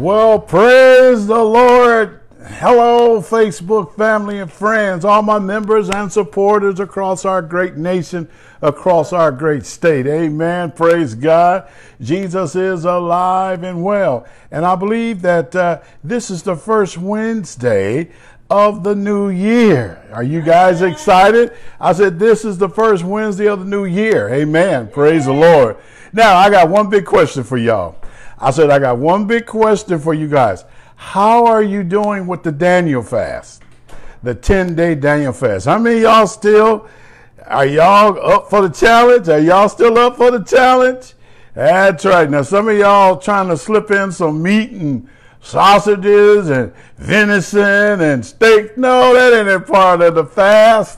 Well, praise the Lord. Hello, Facebook family and friends, all my members and supporters across our great nation, across our great state. Amen. Praise God. Jesus is alive and well. And I believe that this is the first Wednesday of the new year. Are you guys excited? I said this is the first Wednesday of the new year. Amen. Praise the Lord. Now, I got one big question for y'all. I got one big question for you guys. How are you doing with the Daniel fast? The 10-day Daniel fast. How many of y'all are y'all up for the challenge? Are y'all still up for the challenge? That's right. Now, some of y'all trying to slip in some meat and sausages and venison and steak. No, that ain't a part of the fast.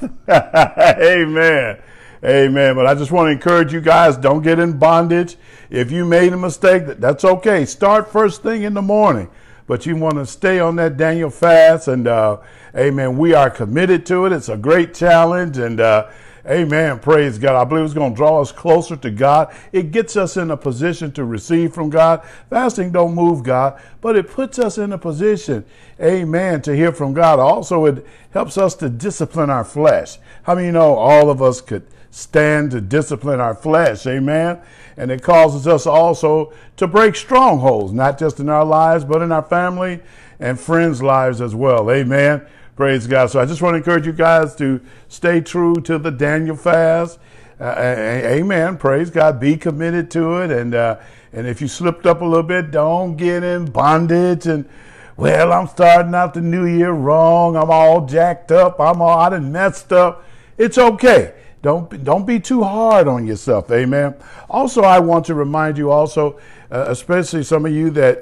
Amen. Amen. But I just want to encourage you guys, don't get in bondage. If you made a mistake, that's okay. Start first thing in the morning. But you want to stay on that Daniel fast. And, amen, we are committed to it. It's a great challenge. And, amen, praise God. I believe it's going to draw us closer to God. It gets us in a position to receive from God. Fasting don't move God, but it puts us in a position, amen, to hear from God. Also, it helps us to discipline our flesh. How many know all of us could stand to discipline our flesh? Amen. And it causes us also to break strongholds, not just in our lives, but in our family and friends' lives as well. Amen. Praise God. So I just want to encourage you guys to stay true to the Daniel fast. Amen. Praise God. Be committed to it. And if you slipped up a little bit, don't get in bondage and, well, I'm starting out the new year wrong. I'm all jacked up. I done messed up. It's okay. Don't be too hard on yourself. Amen. Also, I want to remind you also, especially some of you that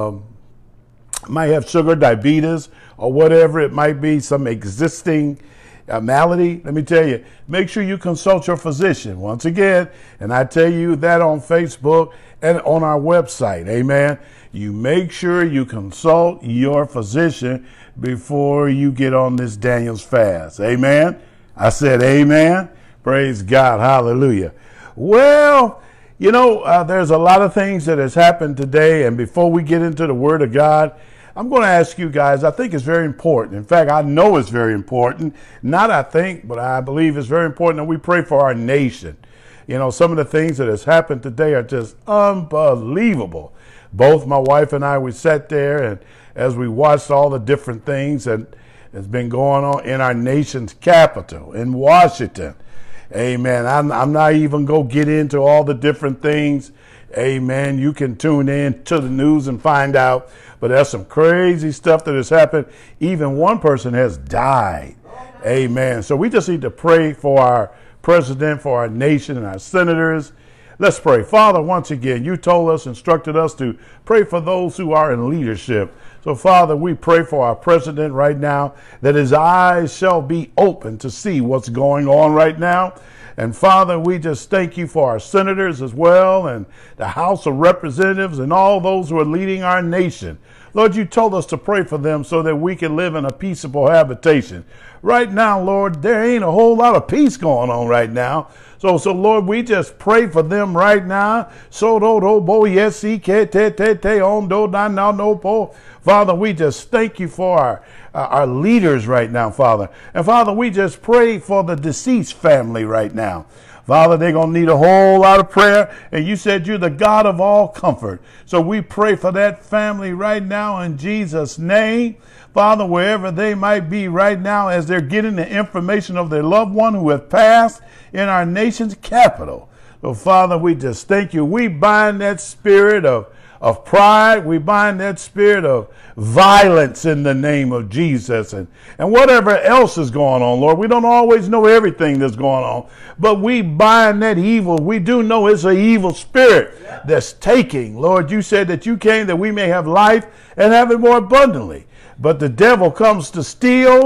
might have sugar diabetes or whatever it might be, some existing malady. Let me tell you, make sure you consult your physician once again. And I tell you that on Facebook and on our website. Amen. You make sure you consult your physician before you get on this Daniel's fast. Amen. I said amen. Praise God. Hallelujah. Well, you know, there's a lot of things that has happened today. And before we get into the Word of God, I'm going to ask you guys, I think it's very important. In fact, I know it's very important. Not I think, but I believe it's very important that we pray for our nation. You know, some of the things that has happened today are just unbelievable. Both my wife and I, we sat there and as we watched all the different things that has been going on in our nation's capital, in Washington. Amen. I'm not even going to get into all the different things. Amen. You can tune in to the news and find out. But there's some crazy stuff that has happened. Even one person has died. Amen. So we just need to pray for our president, for our nation and our senators. Let's pray. Father, once again, you told us, instructed us to pray for those who are in leadership. So, Father, we pray for our president right now, that his eyes shall be open to see what's going on right now. And, Father, we just thank you for our senators as well and the House of Representatives and all those who are leading our nation. Lord, you told us to pray for them so that we can live in a peaceable habitation. Right now, Lord, there ain't a whole lot of peace going on right now. So Lord, we just pray for them right now. Father, we just thank you for our leaders right now, Father. And Father, we just pray for the deceased family right now. Father, they're going to need a whole lot of prayer. And you said you're the God of all comfort. So we pray for that family right now in Jesus' name. Father, wherever they might be right now as they're getting the information of their loved one who has passed in our nation's capital. So, Father, we just thank you. We bind that spirit of pride. We bind that spirit of violence in the name of Jesus and whatever else is going on, Lord. We don't always know everything that's going on, but we bind that evil. We do know it's an evil spirit that's taking. Lord, you said that you came that we may have life and have it more abundantly. But the devil comes to steal,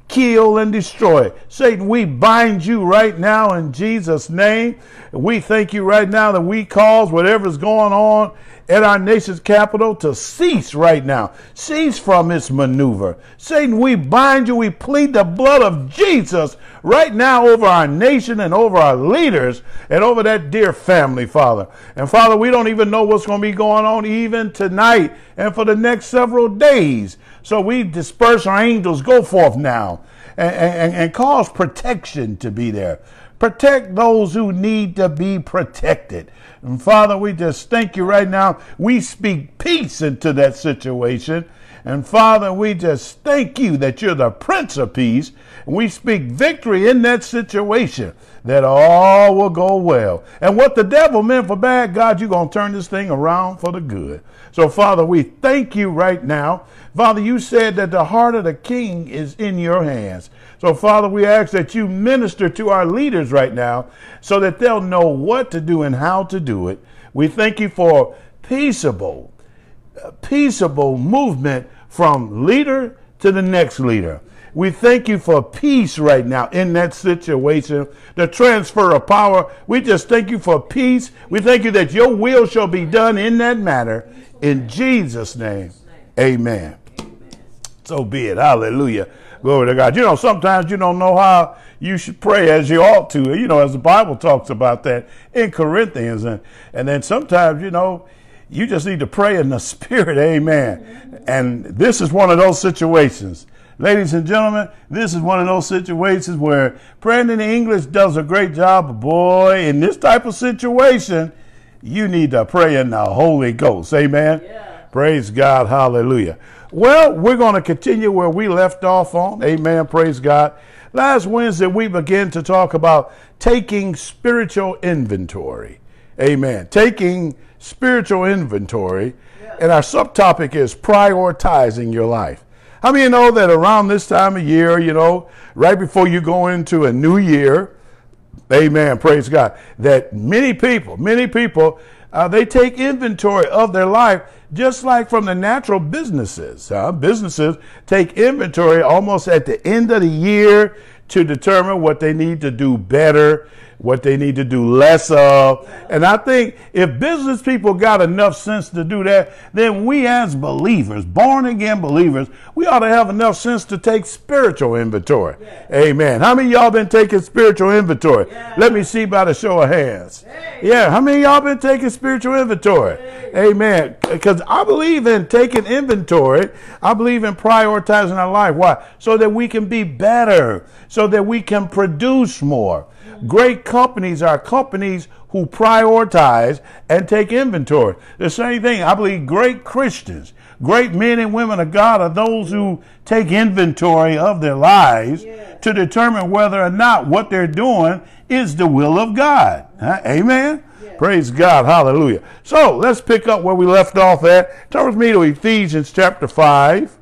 kill, and destroy. Satan, we bind you right now in Jesus' name. We thank you right now that we cause whatever's going on at our nation's capital to cease right now. Cease from its maneuver. Satan, we bind you. We plead the blood of Jesus right now over our nation and over our leaders and over that dear family, Father. And Father, we don't even know what's going to be going on even tonight and for the next several days. So we disperse our angels, go forth now and cause protection to be there. Protect those who need to be protected. And Father, we just thank you right now. We speak peace into that situation. And Father, we just thank you that you're the Prince of Peace. And we speak victory in that situation, that all will go well. And what the devil meant for bad, God, you're going to turn this thing around for the good. So Father, we thank you right now. Father, you said that the heart of the king is in your hands. So Father, we ask that you minister to our leaders right now so that they'll know what to do and how to do it. We thank you for peaceable movement from leader to the next leader. We thank you for peace right now in that situation, the transfer of power. We just thank you for peace. We thank you that your will shall be done in that matter. In Jesus' name, amen. So be it. Hallelujah. Glory to God. You know, sometimes you don't know how you should pray as you ought to, you know, as the Bible talks about that in Corinthians. And then sometimes, you know, you just need to pray in the Spirit. Amen. And this is one of those situations. Ladies and gentlemen, this is one of those situations where praying in English does a great job. But boy, in this type of situation, you need to pray in the Holy Ghost. Amen. Yeah. Praise God. Hallelujah. Well, we're going to continue where we left off on. Amen. Praise God. Last Wednesday, we began to talk about taking spiritual inventory. Amen. Taking spiritual inventory. Yeah. And our subtopic is prioritizing your life. How many of you know that around this time of year, you know, right before you go into a new year, amen, praise God, that many people, they take inventory of their life, just like from the natural businesses. Businesses take inventory almost at the end of the year to determine what they need to do better, what they need to do less of. And I think if business people got enough sense to do that, then we as believers, born again believers, we ought to have enough sense to take spiritual inventory. Yeah. Amen. How many of y'all been taking spiritual inventory? Yeah. Let me see by the show of hands. Hey. Yeah. How many of y'all been taking spiritual inventory? Hey. Amen. Because I believe in taking inventory. I believe in prioritizing our life. Why? So that we can be better, so that we can produce more. Great companies are companies who prioritize and take inventory. The same thing, I believe great Christians, great men and women of God are those who take inventory of their lives to determine whether or not what they're doing is the will of God. Amen? Praise God. Hallelujah. So let's pick up where we left off at. Turn with me to Ephesians chapter 5.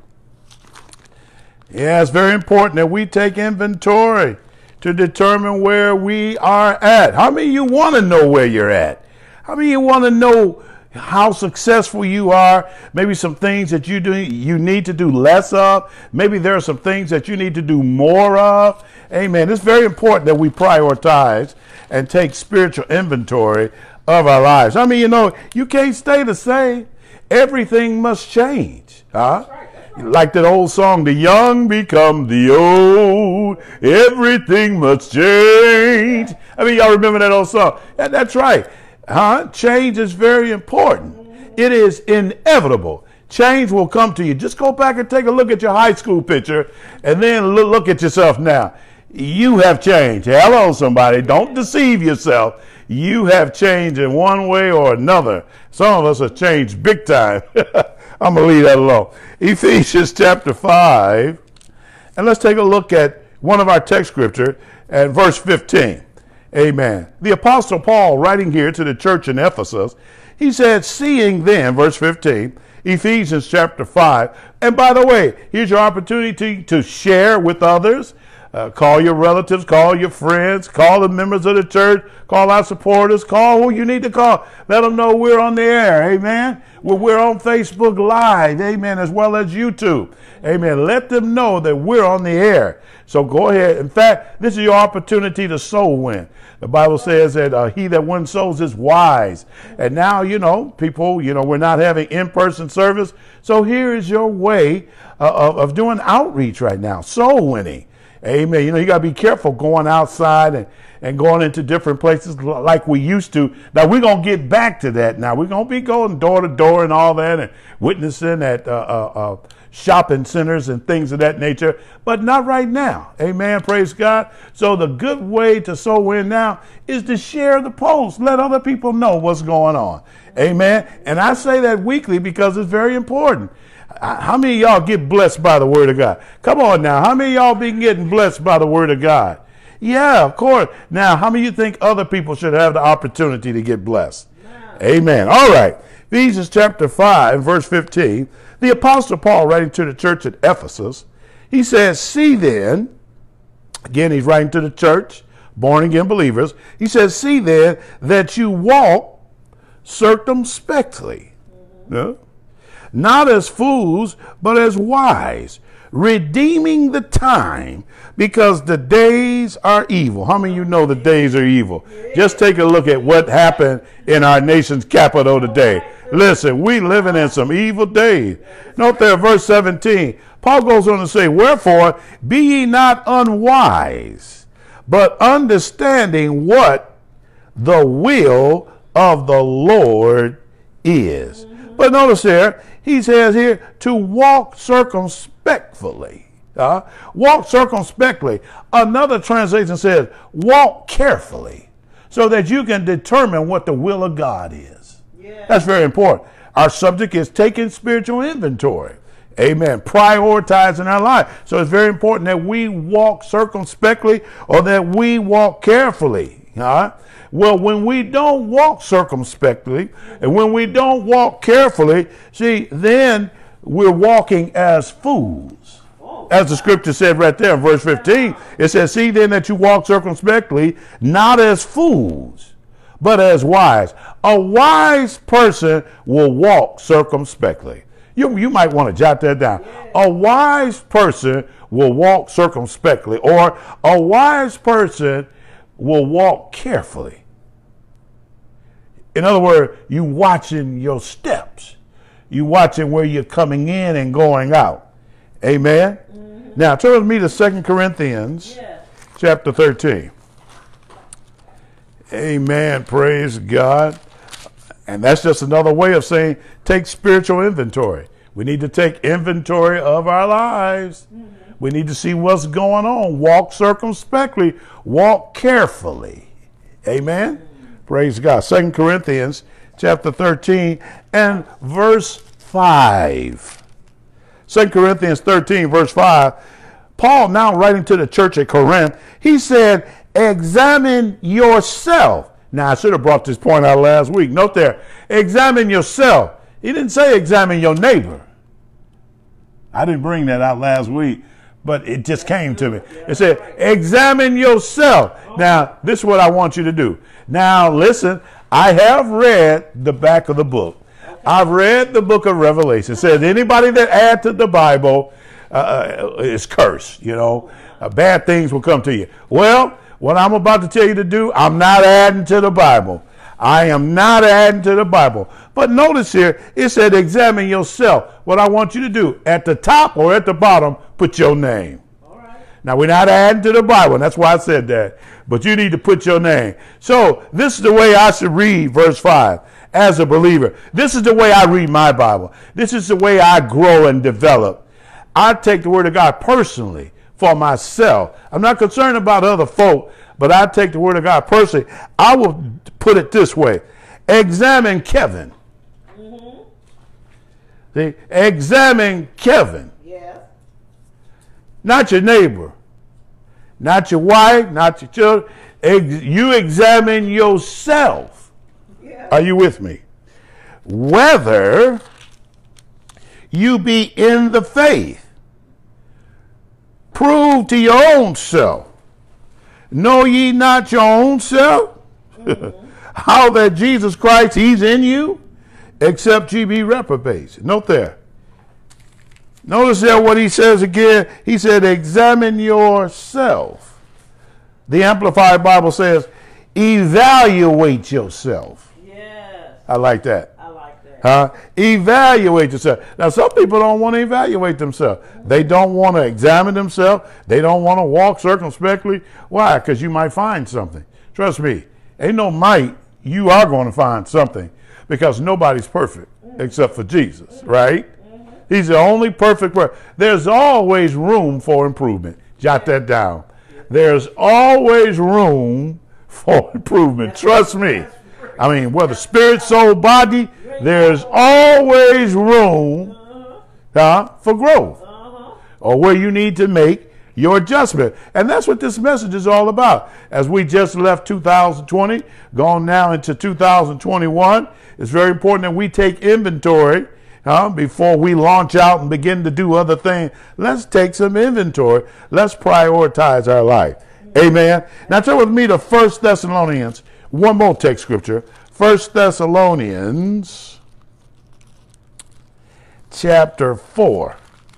Yeah, it's very important that we take inventory to determine where we are at. How many of you want to know where you're at? How many of you want to know how successful you are? Maybe some things that you need to do less of. Maybe there are some things that you need to do more of. Amen. It's very important that we prioritize and take spiritual inventory of our lives. I mean, you know, you can't stay the same. Everything must change. Huh? Like that old song, the young become the old, everything must change. I mean, y'all remember that old song? Yeah, that's right. Change is very important. It is inevitable. Change will come to you. Just go back and take a look at your high school picture and then look at yourself now. You have changed. Hello, somebody. Don't deceive yourself. You have changed in one way or another. Some of us have changed big time. I'm going to leave that alone. Ephesians chapter 5. And let's take a look at one of our text scripture at verse 15. Amen. The Apostle Paul, writing here to the church in Ephesus, he said, seeing then, verse 15, Ephesians chapter 5. And by the way, here's your opportunity to share with others. Call your relatives, call your friends, call the members of the church, call our supporters, call who you need to call. Let them know we're on the air, amen. We're on Facebook Live, amen, as well as YouTube, amen. Let them know that we're on the air. So go ahead. In fact, this is your opportunity to soul win. The Bible says that he that wins souls is wise. And now, people, we're not having in-person service. So here is your way of doing outreach right now, soul winning. Amen. You got to be careful going outside and going into different places like we used to. Now, we're going to get back to that now. We're going to be going door to door and all that and witnessing at shopping centers and things of that nature, but not right now. Amen. Praise God. So the good way to sow win now is to share the post. Let other people know what's going on. Amen. And I say that weekly because it's very important. How many of y'all get blessed by the word of God? Come on now. How many of y'all been getting blessed by the word of God? Yeah, of course. Now, how many of you think other people should have the opportunity to get blessed? Yeah. Amen. All right. Ephesians chapter 5, verse 15. The Apostle Paul, writing to the church at Ephesus, he says, see then, again, he's writing to the church, born again believers. He says, see then that you walk circumspectly. No? Not as fools, but as wise, redeeming the time because the days are evil. How many of you know the days are evil? Just take a look at what happened in our nation's capital today. Listen, we living in some evil days. Note there, verse 17. Paul goes on to say, wherefore be ye not unwise, but understanding what the will of the Lord is. But notice here, he says here to walk circumspectly. Walk circumspectly. Another translation says walk carefully so that you can determine what the will of God is. Yeah. That's very important. Our subject is taking spiritual inventory. Amen. Prioritizing our life. So it's very important that we walk circumspectly or that we walk carefully. All right? Well, when we don't walk circumspectly and when we don't walk carefully, see, then we're walking as fools. As the scripture said right there in verse 15, it says, see then that you walk circumspectly, not as fools, but as wise. A wise person will walk circumspectly. You might want to jot that down. A wise person will walk circumspectly, or a wise person will walk carefully. In other words, you watching your steps. You watching where you're coming in and going out. Amen. Mm-hmm. Now turn with me to 2 Corinthians chapter 13. Amen. Praise God. And that's just another way of saying take spiritual inventory. We need to take inventory of our lives. Mm-hmm. We need to see what's going on. Walk circumspectly. Walk carefully. Amen. Mm-hmm. Praise God. 2 Corinthians chapter 13 and verse 5. 2 Corinthians 13 verse 5. Paul, now writing to the church at Corinth, he said, examine yourself. Now, I should have brought this point out last week. Note there, examine yourself. He didn't say examine your neighbor. I didn't bring that out last week, but it just came to me. It said, examine yourself. Now, this is what I want you to do. Now, listen, I have read the back of the book. I've read the book of Revelation. It says anybody that adds to the Bible is cursed. Bad things will come to you. Well, what I'm about to tell you to do, I'm not adding to the Bible. I am not adding to the Bible. But notice here, it said examine yourself. What I want you to do, at the top or at the bottom, put your name. All right. Now, we're not adding to the Bible. And that's why I said that. But you need to put your name. So this is the way I should read verse 5 as a believer. This is the way I read my Bible. This is the way I grow and develop. I take the word of God personally for myself. I'm not concerned about other folk, but I take the word of God personally. I will put it this way. Examine Kevin. Mm-hmm. See? Examine Kevin. Yeah. Not your neighbor. Not your wife. Not your children. You examine yourself. Yeah. Are you with me? Whether you be in the faith. Prove to your own self. Know ye not your own self? How that Jesus Christ, he's in you, except ye be reprobates. Note there. Notice there what he says again. He said, examine yourself. The Amplified Bible says, evaluate yourself. Yes. I like that. I like that. Evaluate yourself. Now, some people don't want to evaluate themselves. They don't want to examine themselves. They don't want to walk circumspectly. Why? Because you might find something. Trust me, ain't no might. You are going to find something, because nobody's perfect except for Jesus, right? He's the only perfect person. There's always room for improvement. Jot that down. There's always room for improvement. Trust me. I mean, whether spirit, soul, body, there's always room for growth, or where you need to make your adjustment. And that's what this message is all about. As we just left 2020, gone now into 2021, it's very important that we take inventory before we launch out and begin to do other things. Let's take some inventory. Let's prioritize our life. Amen. Now turn with me to 1 Thessalonians. One more text scripture. 1 Thessalonians chapter 4.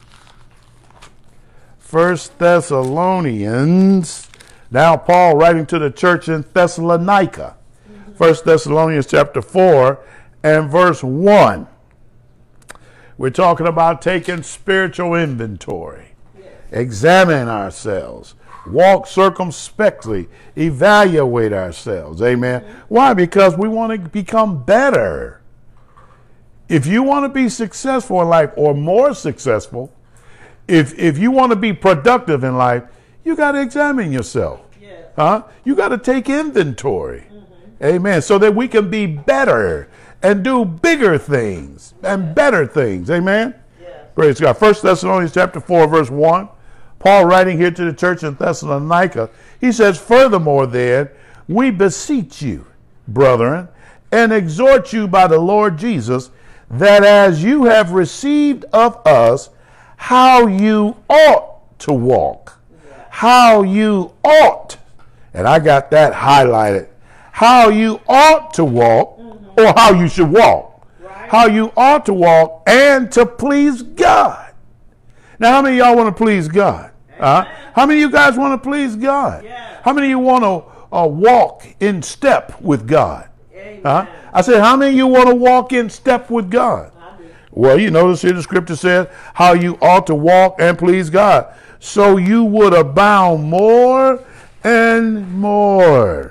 1 Thessalonians. Now Paul writing to the church in Thessalonica. 1 Thessalonians chapter 4 and verse 1. We're talking about taking spiritual inventory. Examine ourselves. Walk circumspectly. Evaluate ourselves. Amen. Why? Because we want to become better. If you want to be successful in life, or more successful, if you want to be productive in life, you got to examine yourself. You got to take inventory. Amen. So that we can be better and do bigger things and better things. Amen. Praise God. 1 Thessalonians chapter 4, verse 1. Paul writing here to the church in Thessalonica, he says, furthermore then, we beseech you, brethren, and exhort you by the Lord Jesus, that as you have received of us how you ought to walk, how you ought, and I got that highlighted, how you ought to walk, or how you should walk, how you ought to walk and to please God. Now, how many of y'all want to please God? How many of you guys want to please God? How many of you want to walk in step with God? I said, how many of you want to walk in step with God? Well, you notice here the scripture says how you ought to walk and please God, so you would abound more and more.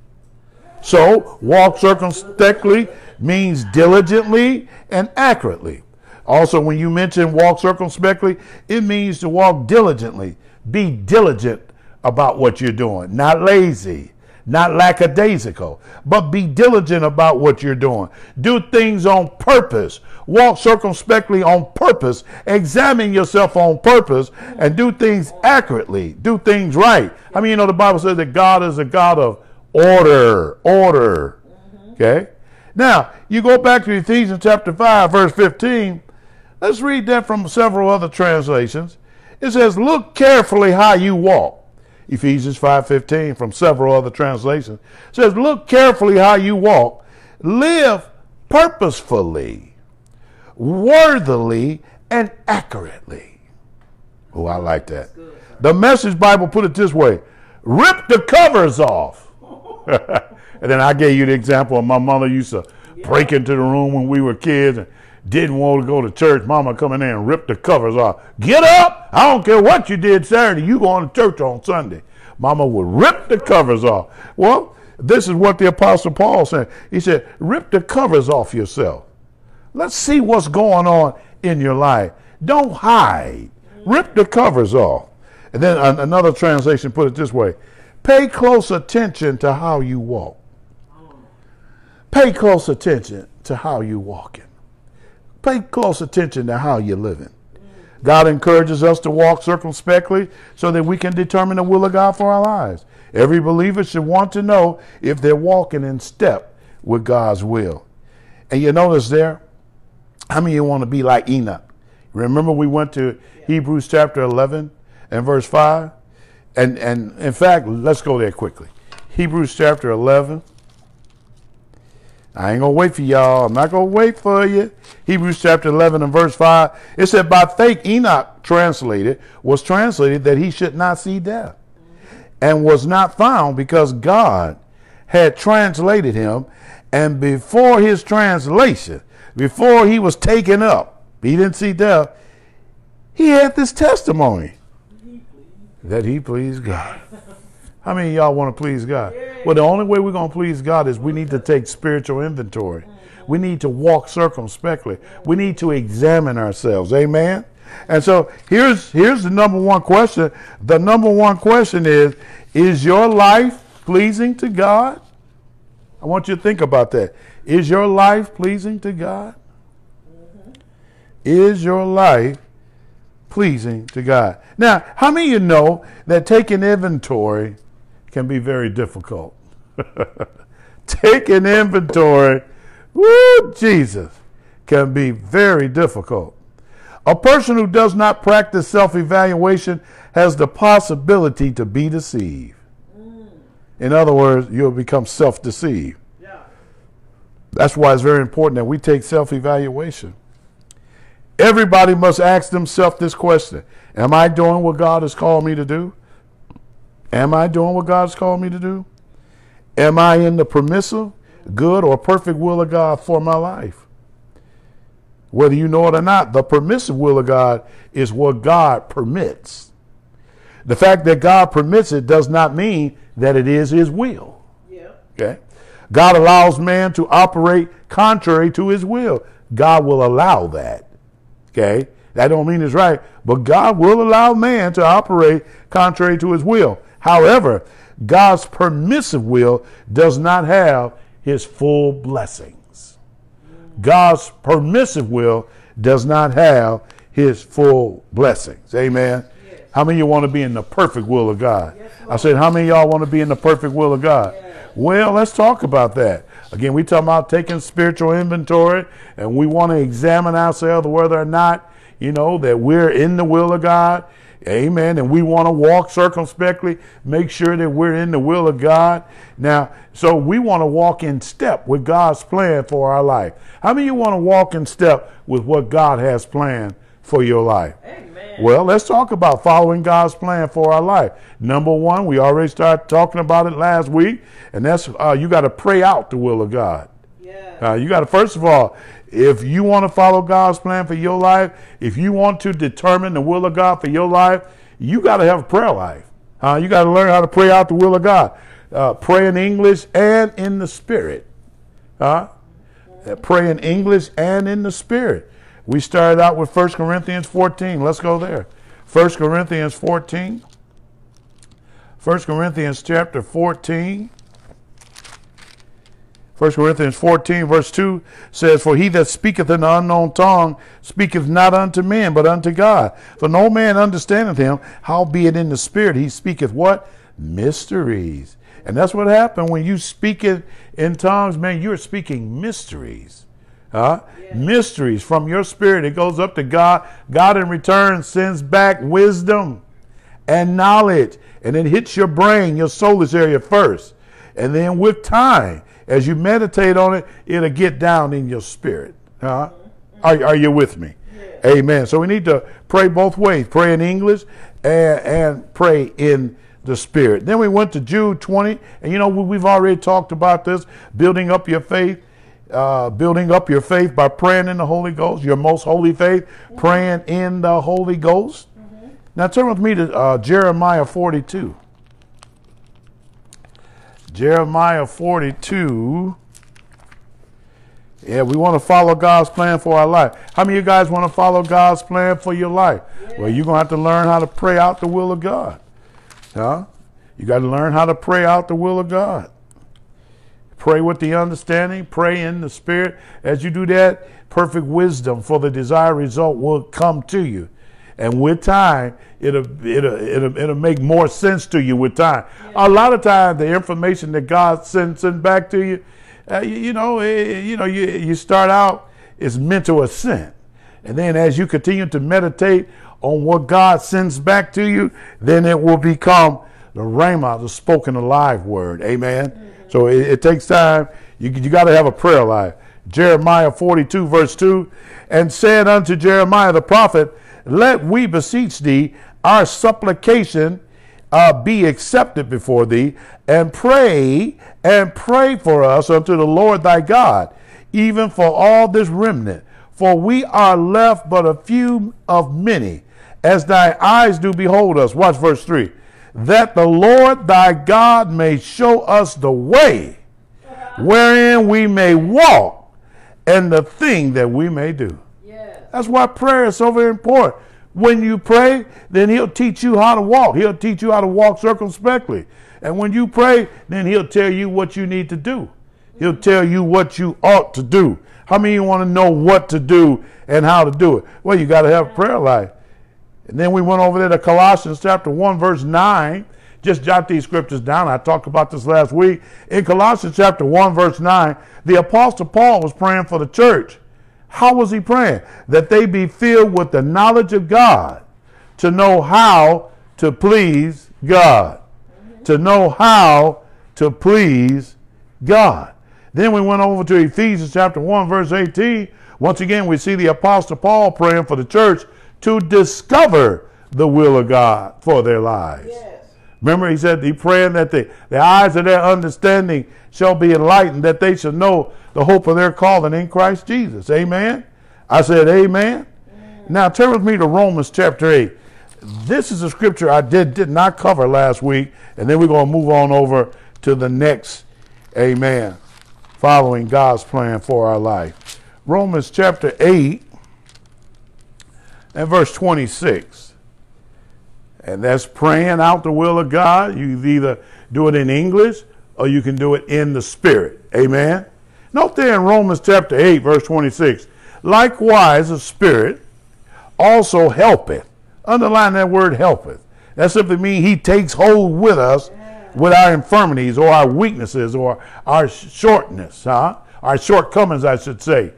So, walk circumspectly means diligently and accurately. Also, when you mention walk circumspectly, it means to walk diligently. Be diligent about what you're doing. Not lazy, not lackadaisical, but be diligent about what you're doing. Do things on purpose. Walk circumspectly on purpose. Examine yourself on purpose and do things accurately. Do things right. I mean, you know, the Bible says that God is a God of order. Okay? Now, you go back to Ephesians chapter 5, verse 15. Let's read that from several other translations. It says, look carefully how you walk. Ephesians 5:15 from several other translations. It says, look carefully how you walk. Live purposefully, worthily, and accurately. Oh, I like that. The Message Bible put it this way. Rip the covers off. And then I gave you the example of my mother used to break into the room when we were kids and didn't want to go to church. Mama come in there and rip the covers off. Get up! I don't care what you did Saturday. You going to church on Sunday. Mama would rip the covers off. Well, this is what the Apostle Paul said. He said, rip the covers off yourself. Let's see what's going on in your life. Don't hide. Rip the covers off. And then another translation put it this way. Pay close attention to how you walk. Pay close attention to how you're walking. Pay close attention to how you're living. God encourages us to walk circumspectly so that we can determine the will of God for our lives. Every believer should want to know if they're walking in step with God's will. And you notice there, how many of you want to be like Enoch? Remember we went to Hebrews chapter 11 and verse 5. And in fact, let's go there quickly. Hebrews chapter 11. I ain't going to wait for y'all. I'm not going to wait for you. Hebrews chapter 11 and verse 5. It said, by faith Enoch was translated that he should not see death, and was not found because God had translated him. And before his translation, before he was taken up, he didn't see death, he had this testimony that he pleased God. How many of y'all want to please God? Well, the only way we're going to please God is we need to take spiritual inventory. We need to walk circumspectly. We need to examine ourselves. Amen? And so here's the number one question. The number one question is your life pleasing to God? I want you to think about that. Is your life pleasing to God? Is your life pleasing to God? Now, how many of you know that taking inventory can be very difficult? Taking inventory, woo, Jesus, can be very difficult. A person who does not practice self-evaluation has the possibility to be deceived. In other words, you'll become self-deceived. Yeah. That's why it's very important that we take self-evaluation. Everybody must ask themselves this question. Am I doing what God has called me to do? Am I doing what God has called me to do? Am I in the permissive, good, or perfect will of God for my life? Whether you know it or not, the permissive will of God is what God permits. The fact that God permits it does not mean that it is his will. Yeah. Okay. God allows man to operate contrary to his will. God will allow that. Okay. That don't mean it's right, but God will allow man to operate contrary to his will. However, God's permissive will does not have his full blessings. God's permissive will does not have his full blessings. Amen. Yes. How many of you want to be in the perfect will of God? Yes, I said, how many of y'all want to be in the perfect will of God? Yes. Well, let's talk about that. Again, we talking about taking spiritual inventory, and we want to examine ourselves whether or not, that we're in the will of God. Amen. And we want to walk circumspectly, make sure that we're in the will of God. Now, so we want to walk in step with God's plan for our life. How many of you want to walk in step with what God has planned for your life? Amen. Well, let's talk about following God's plan for our life. Number one, we already started talking about it last week, and that's you got to pray out the will of God. Yeah. You got to, first of all, if you want to follow God's plan for your life, if you want to determine the will of God for your life, you got to have a prayer life. You got to learn how to pray out the will of God. Pray in English and in the Spirit. Pray in English and in the Spirit. We started out with 1 Corinthians 14. Let's go there. 1 Corinthians 14. 1 Corinthians chapter 14. 1 Corinthians 14 verse 2 says, for he that speaketh in an unknown tongue speaketh not unto men, but unto God. For no man understandeth him, howbeit in the Spirit he speaketh what? Mysteries. And that's what happened when you speak it in tongues, man, you're speaking mysteries. Mysteries from your spirit. It goes up to God. God in return sends back wisdom and knowledge. And it hits your brain, your soulless area first. And then with time, as you meditate on it, it'll get down in your spirit. Are you with me? Yeah. Amen. So we need to pray both ways. Pray in English and pray in the Spirit. Then we went to Jude 20. And we've already talked about this. Building up your faith. Building up your faith by praying in the Holy Ghost. Your most holy faith. Praying in the Holy Ghost. Now turn with me to Jeremiah 42. Jeremiah 42. Yeah, we want to follow God's plan for our life. How many of you guys want to follow God's plan for your life? Yeah. Well, you're going to have to learn how to pray out the will of God. You got to learn how to pray out the will of God. Pray with the understanding. Pray in the Spirit. As you do that, perfect wisdom for the desired result will come to you. And with time, it'll make more sense to you with time. Yeah. A lot of times, the information that God sends back to you, you start out, it's mental assent. And then as you continue to meditate on what God sends back to you, then it will become the rhema, the spoken alive word. Amen. Mm-hmm. So it takes time. You got to have a prayer life. Jeremiah 42 verse 2, and said unto Jeremiah the prophet, let we beseech thee, our supplication be accepted before thee, and pray for us unto the Lord thy God, even for all this remnant. For we are left but a few of many, as thy eyes do behold us. Watch verse 3. That the Lord thy God may show us the way wherein we may walk, and the thing that we may do. Yes. That's why prayer is so very important. When you pray, then he'll teach you how to walk. He'll teach you how to walk circumspectly. And when you pray, then he'll tell you what you need to do. He'll tell you what you ought to do. How many of you want to know what to do and how to do it? Well, you got to have a prayer life. And then we went over there to Colossians chapter 1, verse 9. Just jot these scriptures down. I talked about this last week. In Colossians chapter 1, verse 9, the Apostle Paul was praying for the church. How was he praying? That they be filled with the knowledge of God, to know how to please God. To know how to please God. Then we went over to Ephesians chapter 1, verse 18. Once again, we see the Apostle Paul praying for the church to discover the will of God for their lives. Yes. Remember, he said he praying that the eyes of their understanding shall be enlightened, that they shall know the hope of their calling in Christ Jesus. Amen. I said amen. Now turn with me to Romans chapter 8. This is a scripture I did not cover last week, and then we're going to move on over to the next, amen, following God's plan for our life. Romans chapter 8 and verse 26. And that's praying out the will of God. You either do it in English or you can do it in the Spirit. Amen. Note there in Romans chapter 8, verse 26. Likewise, the Spirit also helpeth. Underline that word helpeth. That simply means he takes hold with us with our infirmities or our weaknesses or our shortness, our shortcomings, I should say.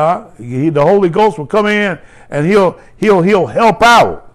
The Holy Ghost will come in and he'll help out.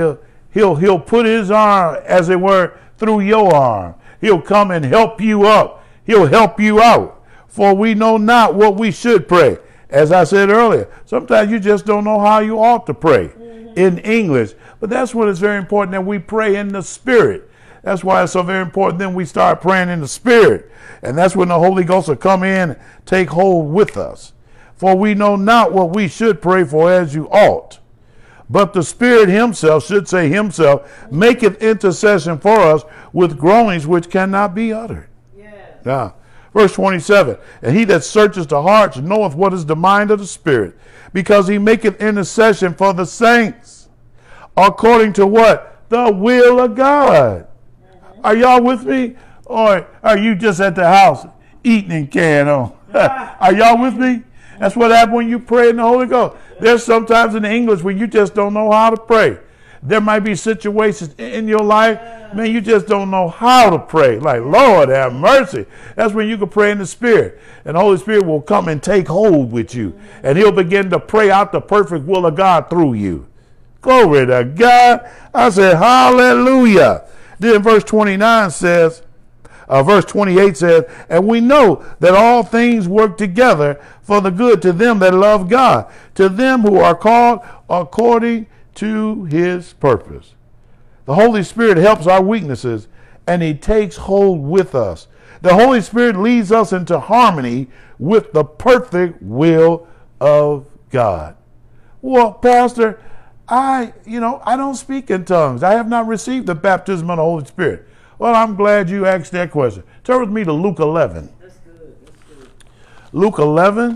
He'll put his arm, as it were, through your arm. He'll come and help you up. He'll help you out. For we know not what we should pray. As I said earlier, sometimes you just don't know how you ought to pray in English. But that's when it's very important that we pray in the Spirit. That's why it's so very important then we start praying in the Spirit. And that's when the Holy Ghost will come in and take hold with us. For we know not what we should pray for as you ought. But the Spirit himself, should say himself, maketh intercession for us with groanings which cannot be uttered. Yes. Verse 27, and he that searches the hearts knoweth what is the mind of the Spirit, because he maketh intercession for the saints, according to what? The will of God. Are y'all with me? Or are you just at the house eating and carrying on? Are y'all with me? That's what happens when you pray in the Holy Ghost. There's sometimes in the English where you just don't know how to pray. There might be situations in your life, man, you just don't know how to pray. Like, Lord, have mercy. That's when you can pray in the Spirit. And the Holy Spirit will come and take hold with you. And he'll begin to pray out the perfect will of God through you. Glory to God. I said, hallelujah. Then verse 29 says, verse 28 says, and we know that all things work together for the good to them that love God, to them who are called according to his purpose. The Holy Spirit helps our weaknesses, and he takes hold with us. The Holy Spirit leads us into harmony with the perfect will of God. Well, Pastor, I don't speak in tongues. I have not received the baptism of the Holy Spirit. Well, I'm glad you asked that question. Turn with me to Luke 11. That's good. Luke 11.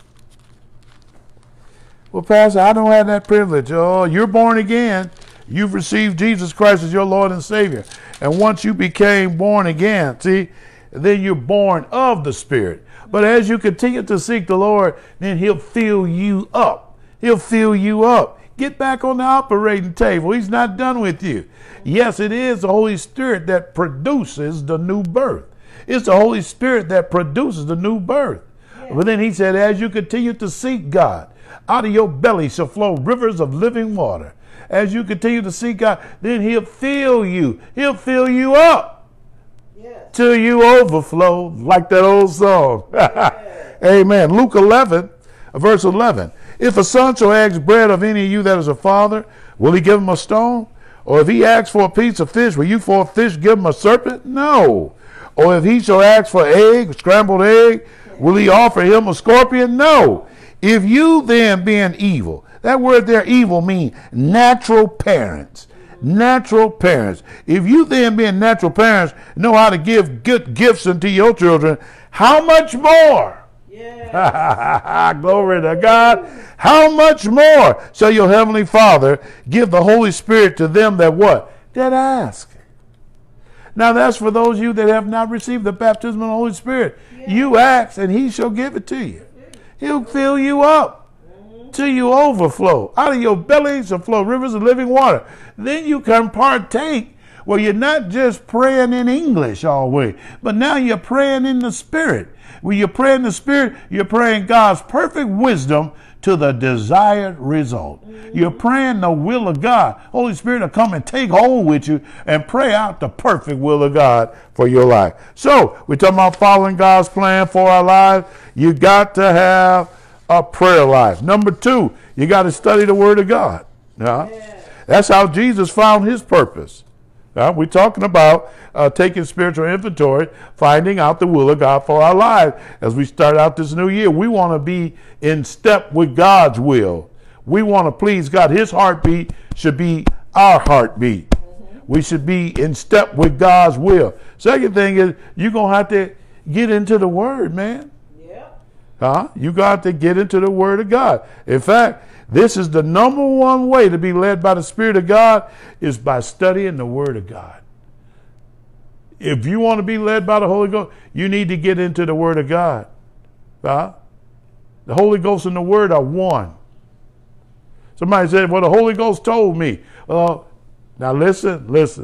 Well, Pastor, I don't have that privilege. Oh, you're born again. You've received Jesus Christ as your Lord and Savior. And once you became born again, see, then you're born of the Spirit. But as you continue to seek the Lord, then he'll fill you up. He'll fill you up. Get back on the operating table. He's not done with you. Yes, it is the Holy Spirit that produces the new birth. It's the Holy Spirit that produces the new birth. But then he said, as you continue to seek God, out of your belly shall flow rivers of living water. As you continue to seek God, then he'll fill you. He'll fill you up till you overflow, like that old song. Amen. Luke 11, verse 11. If a son shall ask bread of any of you that is a father, will he give him a stone? Or if he asks for a piece of fish, will you for a fish give him a serpent? No. Or if he shall ask for egg, scrambled egg, will he offer him a scorpion? No. If you then being evil, that word there, evil, means natural parents. Natural parents. If you then being natural parents know how to give good gifts unto your children, how much more? Glory to God. How much more shall your heavenly Father give the Holy Spirit to them that what? That ask. Now that's for those of you that have not received the baptism of the Holy Spirit. You ask and he shall give it to you. He'll fill you up till you overflow. Out of your belly shall flow rivers of living water. Then you can partake. Well, you're not just praying in English always, but now you're praying in the Spirit. When you pray in the Spirit, you're praying God's perfect wisdom to the desired result. You're praying the will of God. Holy Spirit will come and take hold with you and pray out the perfect will of God for your life. So we're talking about following God's plan for our lives. You got to have a prayer life. Number 2, you got to study the Word of God. That's how Jesus found his purpose. We're talking about taking spiritual inventory, finding out the will of God for our lives. As we start out this new year, we want to be in step with God's will. We want to please God. His heartbeat should be our heartbeat. We should be in step with God's will. Second thing is, you're going to have to get into the Word, man. You got to get into the Word of God. In fact, this is the number one way to be led by the Spirit of God, is by studying the Word of God. If you want to be led by the Holy Ghost, you need to get into the Word of God. The Holy Ghost and the Word are one. Somebody said, well, the Holy Ghost told me. Now listen.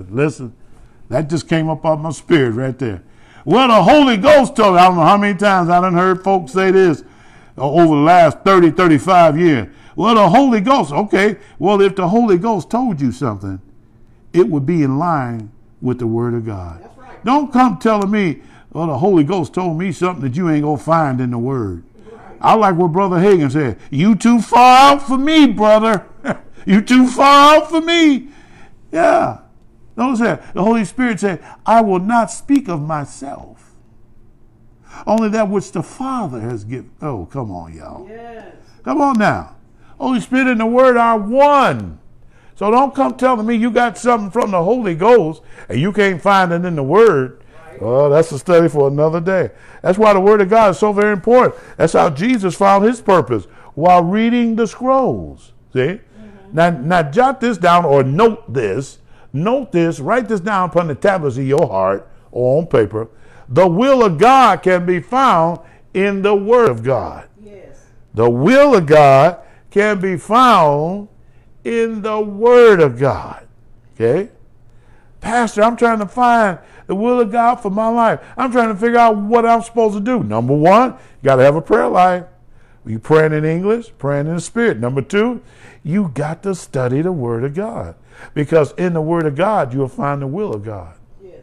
That just came up on my spirit right there. Well, the Holy Ghost told me. I don't know how many times I done heard folks say this over the last 30, 35 years. Well, the Holy Ghost. Okay. Well, if the Holy Ghost told you something, it would be in line with the Word of God. That's right. Don't come telling me, well, the Holy Ghost told me something that you ain't going to find in the Word. Right. I like what Brother Hagin said. You too far out for me, brother. You too far out for me. Yeah. Notice that. The Holy Spirit said, I will not speak of myself. Only that which the Father has given. Oh, come on, y'all. Yes. Come on now. Holy Spirit and the Word are one. So don't come telling me you got something from the Holy Ghost and you can't find it in the Word. Right. Well, that's a study for another day. That's why the Word of God is so very important. That's how Jesus found his purpose while reading the scrolls. See? Now jot this down or note this. Note this, write this down upon the tablets of your heart or on paper. The will of God can be found in the Word of God. Yes. The will of God can be found in the Word of God. Okay? Pastor, I'm trying to find the will of God for my life. I'm trying to figure out what I'm supposed to do. Number 1, you got to have a prayer life. You praying in English, praying in the Spirit. Number 2, you got to study the Word of God. Because in the Word of God, you'll find the will of God. Yes.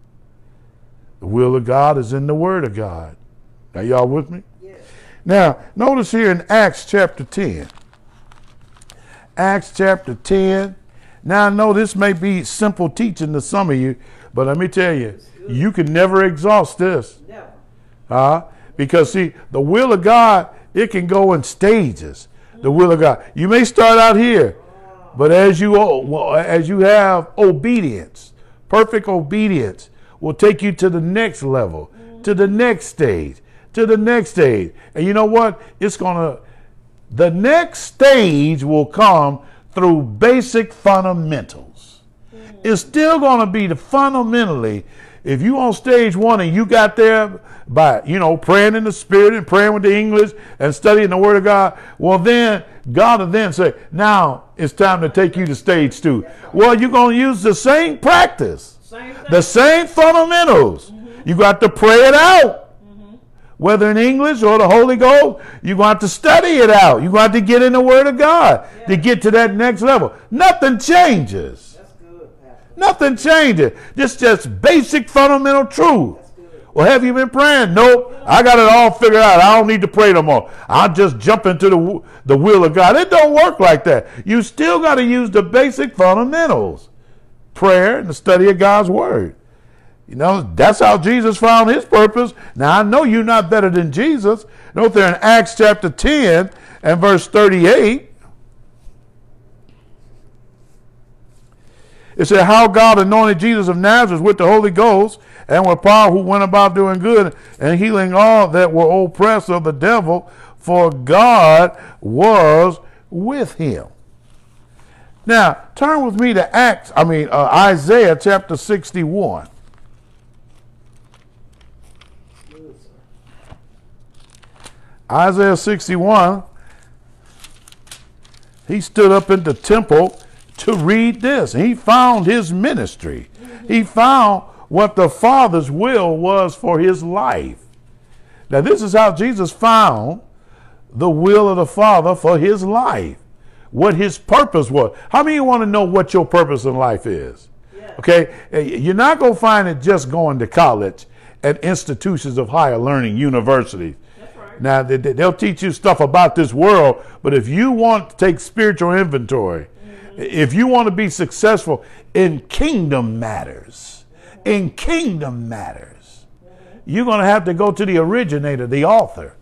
The will of God is in the Word of God. Are y'all with me? Yes. Now, notice here in Acts chapter 10. Acts chapter 10. Now, I know this may be simple teaching to some of you, but let me tell you, you can never exhaust this. Never. Because, see, the will of God, it can go in stages. The will of God. You may start out here. But as you have obedience, perfect obedience will take you to the next level, to the next stage, to the next stage. And you know what? The next stage will come through basic fundamentals. It's still going to be fundamentally, if you on stage 1 and you got there by, praying in the Spirit and praying with the English and studying the Word of God, well then, God will then say, now it's time to take you to stage 2. Well, you're going to use the same practice, the same fundamentals. You got to pray it out. whether in English or the Holy Ghost, you're going to have to study it out. You're going to have to get in the Word of God to get to that next level. Nothing changes. That's good, Pastor. Nothing changes. Just basic fundamental truth. Well, have you been praying? Nope. I got it all figured out. I don't need to pray no more. I'll just jump into the will of God. It don't work like that. You still got to use the basic fundamentals. Prayer and the study of God's Word. You know, that's how Jesus found his purpose. Now, I know you're not better than Jesus. Note there in Acts chapter 10 and verse 38. It said, how God anointed Jesus of Nazareth with the Holy Ghost and with power, who went about doing good and healing all that were oppressed of the devil, for God was with him. Now, turn with me to Isaiah chapter 61. Isaiah 61, he stood up in the temple to read this. He found his ministry. He found what the Father's will was for his life. Now, this is how Jesus found the will of the Father for his life, what his purpose was. How many of you want to know what your purpose in life is? Yeah. Okay, you're not going to find it just going to college and institutions of higher learning, universities. Now, they'll teach you stuff about this world, but if you want to take spiritual inventory, if you want to be successful in kingdom matters, you're going to have to go to the originator, the author.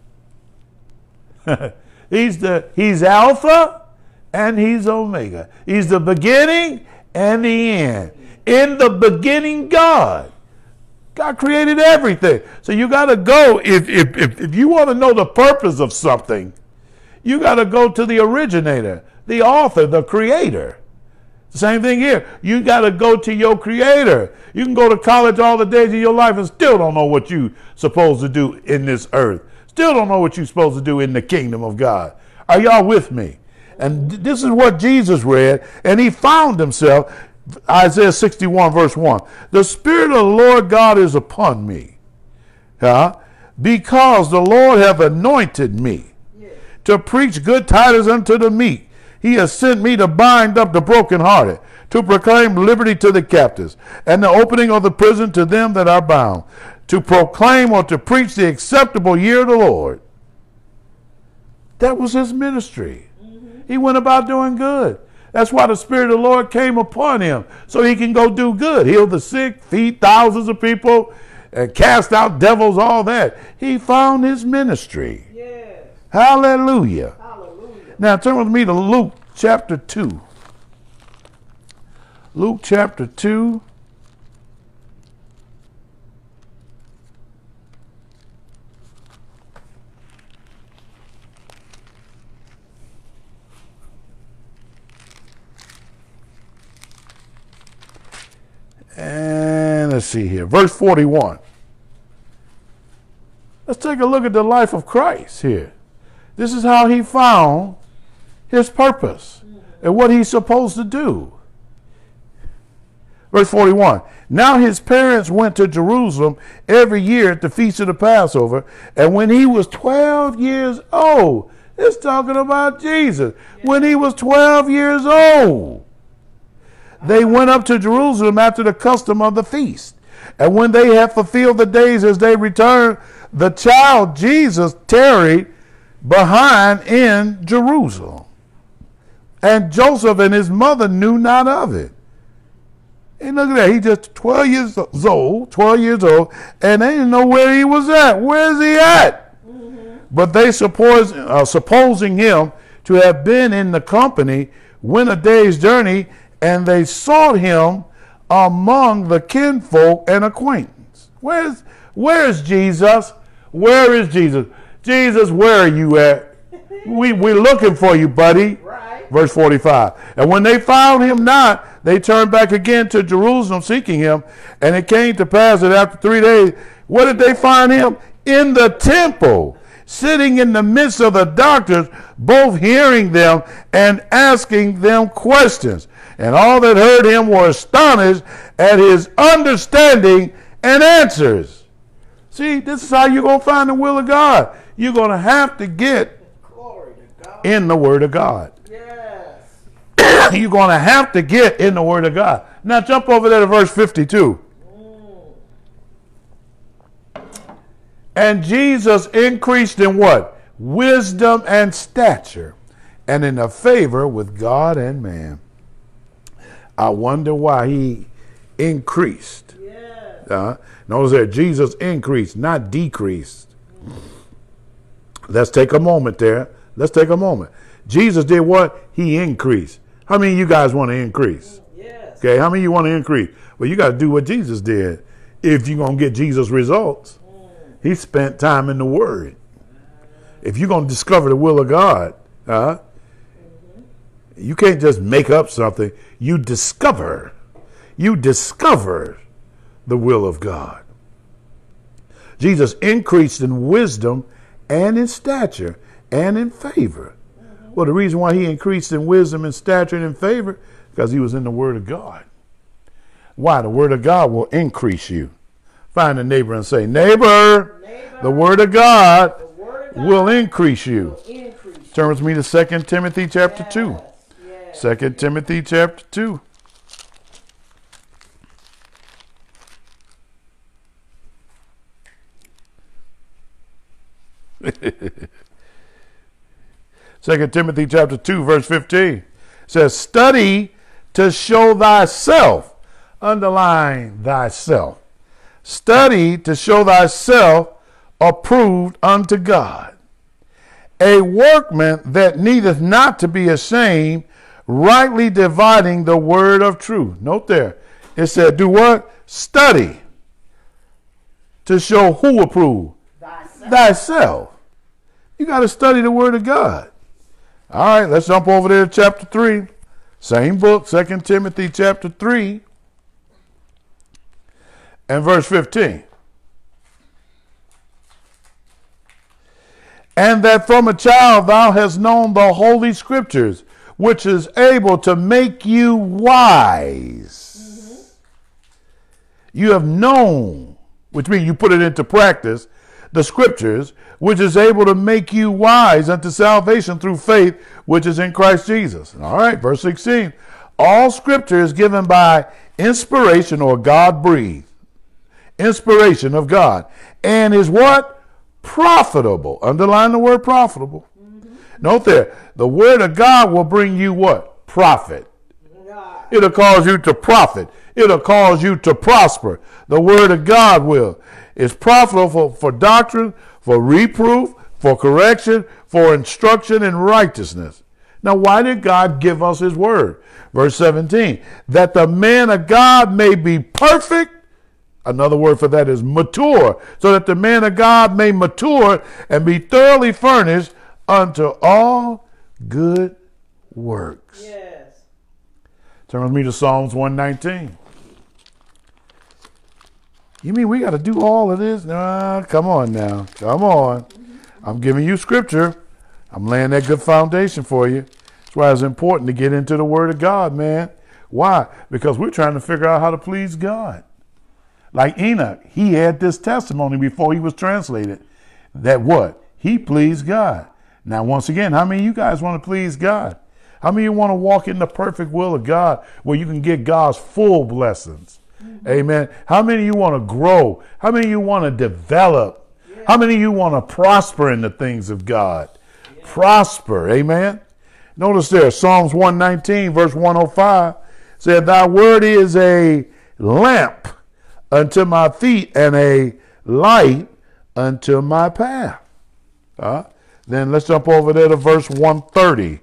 He's Alpha and he's Omega. He's the beginning and the end. In the beginning, God created everything. So you got to go, if you want to know the purpose of something, you got to go to the originator, the author, the creator. Same thing here. You got to go to your creator. You can go to college all the days of your life and still don't know what you're supposed to do in this earth. Still don't know what you're supposed to do in the kingdom of God. Are y'all with me? And this is what Jesus read, and he found himself. Isaiah 61 verse 1. The Spirit of the Lord God is upon me, because the Lord hath anointed me to preach good tidings unto the meek. He has sent me to bind up the brokenhearted, to proclaim liberty to the captives, and the opening of the prison to them that are bound, to proclaim or to preach the acceptable year of the Lord. That was his ministry. He went about doing good. That's why the Spirit of the Lord came upon him, so he can go do good, heal the sick, feed thousands of people, and cast out devils, all that. He found his ministry. Yes. Hallelujah. Hallelujah. Now turn with me to Luke chapter 2. Luke chapter 2. And let's see here, verse 41. Let's take a look at the life of Christ here. This is how he found his purpose and what he's supposed to do. Verse 41. Now his parents went to Jerusalem every year at the feast of the Passover, and when he was 12 years old, it's talking about Jesus. When he was 12 years old, they went up to Jerusalem after the custom of the feast. And when they had fulfilled the days as they returned, the child Jesus tarried behind in Jerusalem. And Joseph and his mother knew not of it. And look at that. He just 12 years old, and they didn't know where he was at. Where is he at? But they supposing him to have been in the company, went a day's journey, and they sought him among the kinfolk and acquaintance. Where is Jesus? Where is Jesus? Jesus, where are you at? We're looking for you, buddy. Right. Verse 45. And when they found him not, they turned back again to Jerusalem seeking him. And it came to pass that after 3 days, where did they find him? In the temple, sitting in the midst of the doctors, both hearing them and asking them questions. And all that heard him were astonished at his understanding and answers. See, this is how you're going to find the will of God. You're going to have to get in the Word of God. Yes. You're going to have to get in the Word of God. Now jump over there to verse 52. And Jesus increased in what? Wisdom and stature, and in a favor with God and man. I wonder why he increased. Yes. Notice there, Jesus increased, not decreased. Let's take a moment there. Let's take a moment. Jesus did what? He increased. How many of you guys want to increase? Yes. Okay, how many of you want to increase? Well, you got to do what Jesus did if you're going to get Jesus results. He spent time in the Word. If you're going to discover the will of God, you can't just make up something. You discover the will of God. Jesus increased in wisdom and in stature and in favor. Well, the reason why he increased in wisdom and stature and in favor, because he was in the Word of God. Why? The Word of God will increase you. Find a neighbor and say, neighbor, the Word of God will increase you. Turn with me to 2 Timothy chapter 2. 2 Timothy chapter 2. Second Timothy chapter 2, verse 15 says, study to show thyself. Underline thyself. Study to show thyself approved unto God, a workman that needeth not to be ashamed, rightly dividing the word of truth. Note there, it said, do what? Study to show who approved? Thyself. You got to study the Word of God. All right, let's jump over there to chapter 3. Same book, 2 Timothy chapter 3 and verse 15. And that from a child thou hast known the holy scriptures, which is able to make you wise. You have known, which means you put it into practice, the scriptures, which is able to make you wise unto salvation through faith, which is in Christ Jesus. All right, verse 16. All scripture is given by inspiration, or God breathed. Inspiration of God. And is what? Profitable. Underline the word profitable. Note there, the Word of God will bring you what? Profit. It'll cause you to profit. It'll cause you to prosper. The Word of God will. It's profitable for doctrine, for reproof, for correction, for instruction in righteousness. Now, why did God give us his word? Verse 17, that the man of God may be perfect. Another word for that is mature. So that the man of God may mature and be thoroughly furnished unto all good works. Yes. Turn with me to Psalms 119. You mean we got to do all of this? No, come on now. Come on. I'm giving you scripture. I'm laying that good foundation for you. That's why it's important to get into the Word of God, man. Why? Because we're trying to figure out how to please God. Like Enoch, he had this testimony before he was translated. That what? He pleased God. Now, once again, how many of you guys want to please God? How many of you want to walk in the perfect will of God where you can get God's full blessings? Amen. How many of you want to grow? How many of you want to develop? Yeah. How many of you want to prosper in the things of God? Yeah. Prosper. Amen. Notice there, Psalms 119, verse 105 said, thy word is a lamp unto my feet and a light unto my path. Then let's jump over there to verse 130.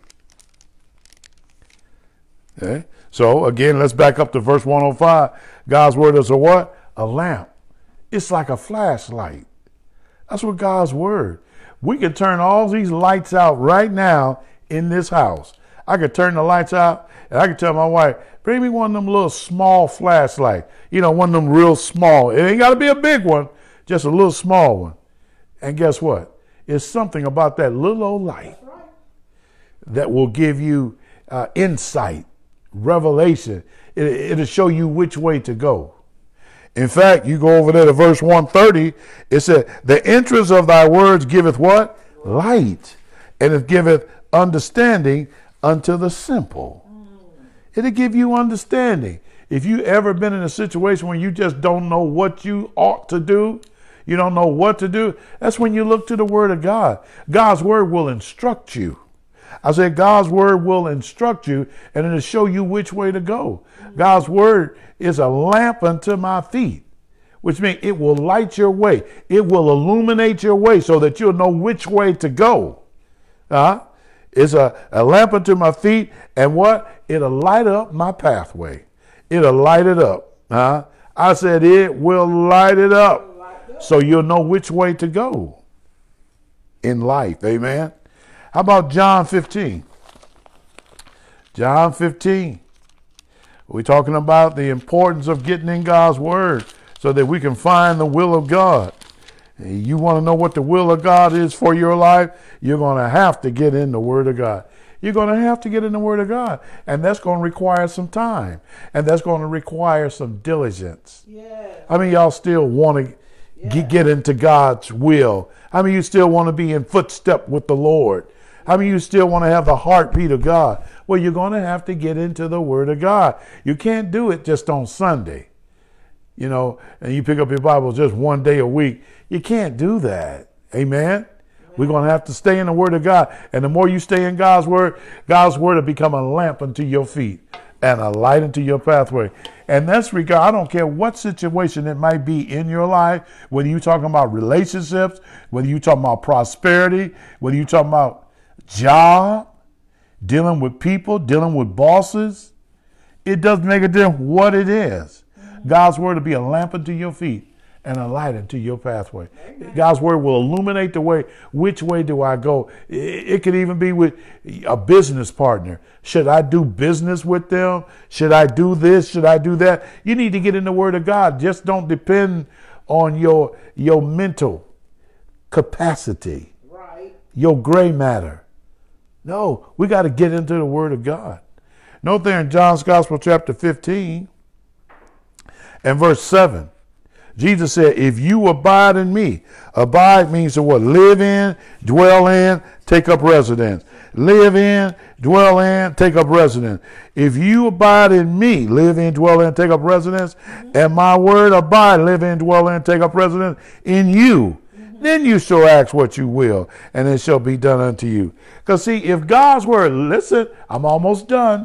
Okay. So again, let's back up to verse 105. God's word is a what? A lamp. It's like a flashlight. That's what God's word. We can turn all these lights out right now in this house. I could turn the lights out and I could tell my wife, bring me one of them little small flashlights. You know, one of them real small. It ain't got to be a big one, just a little small one. And guess what? It's something about that little old light that will give you insight, revelation. It'll show you which way to go. In fact, you go over there to verse 130, it said, the entrance of thy words giveth what? Light, and it giveth understanding unto the simple. It'll give you understanding. If you ever been in a situation where you just don't know what you ought to do, you don't know what to do, that's when you look to the word of God. God's word will instruct you. I said God's word will instruct you, and it'll show you which way to go. God's word is a lamp unto my feet, which means it will light your way. It will illuminate your way so that you'll know which way to go. It's a lamp unto my feet, and what? It'll light up my pathway. It'll light it up. I said it will light it up so you'll know which way to go in life. Amen. How about John 15? John 15. We're talking about the importance of getting in God's word so that we can find the will of God. You want to know what the will of God is for your life? You're going to have to get in the word of God. You're going to have to get in the word of God. And that's going to require some time. And that's going to require some diligence. Yeah. I mean, y'all still want to get into God's will. I mean, you still want to be in footstep with the Lord. I mean, you still want to have the heartbeat of God. Well, you're going to have to get into the word of God. You can't do it just on Sunday, and you pick up your Bible just one day a week. You can't do that. Amen. We're going to have to stay in the word of God. And the more you stay in God's word will become a lamp unto your feet and a light unto your pathway. And that's regard. I don't care what situation it might be in your life, whether you're talking about relationships, whether you're talking about prosperity, whether you're talking about job, dealing with people, dealing with bosses. It doesn't make a difference what it is. God's word will be a lamp unto your feet and a light unto your pathway. Amen. God's word will illuminate the way. Which way do I go? It could even be with a business partner. Should I do business with them? Should I do this? Should I do that? You need to get in the word of God. Just don't depend on your mental capacity, right? Your gray matter. No, we got to get into the word of God. Note there in John's Gospel, chapter 15 and verse 7, Jesus said, if you abide in me, abide means to what? Live in, dwell in, take up residence. Live in, dwell in, take up residence. If you abide in me, live in, dwell in, take up residence, and my word abide, live in, dwell in, take up residence in you, then you shall ask what you will, and it shall be done unto you. Because see, if God's word, listen, I'm almost done.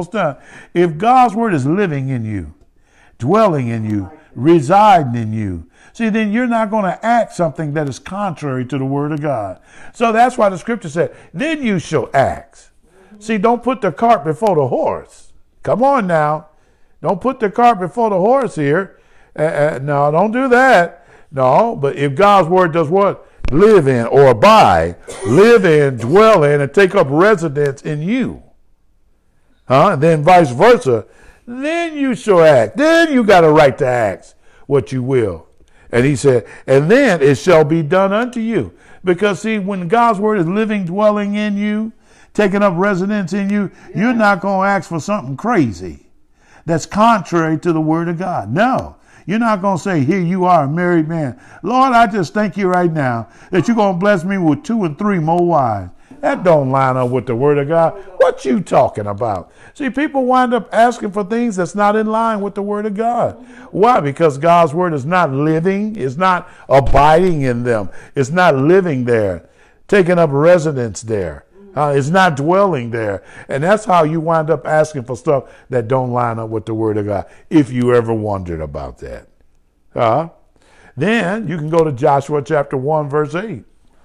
If God's word is living in you, dwelling in you, residing in you, see, then you're not going to act something that is contrary to the word of God. So that's why the scripture said, then you shall act. See, don't put the cart before the horse. Come on now. Don't put the cart before the horse here. No, don't do that. No, but if God's word does what? Live in or abide, live in, dwell in, and take up residence in you. And then vice versa. Then you shall act. Then you got a right to ask what you will. And he said, and then it shall be done unto you. Because see, when God's word is living, dwelling in you, taking up residence in you, you're not going to ask for something crazy that's contrary to the word of God. No. You're not going to say, here you are, a married man. Lord, I just thank you right now that you're going to bless me with 2 and 3 more wives. That don't line up with the word of God. What you talking about? See, people wind up asking for things that's not in line with the word of God. Why? Because God's word is not living. It's not abiding in them. It's not living there, taking up residence there. It's not dwelling there. And that's how you wind up asking for stuff that don't line up with the word of God, if you ever wondered about that. Then you can go to Joshua chapter 1, verse 8.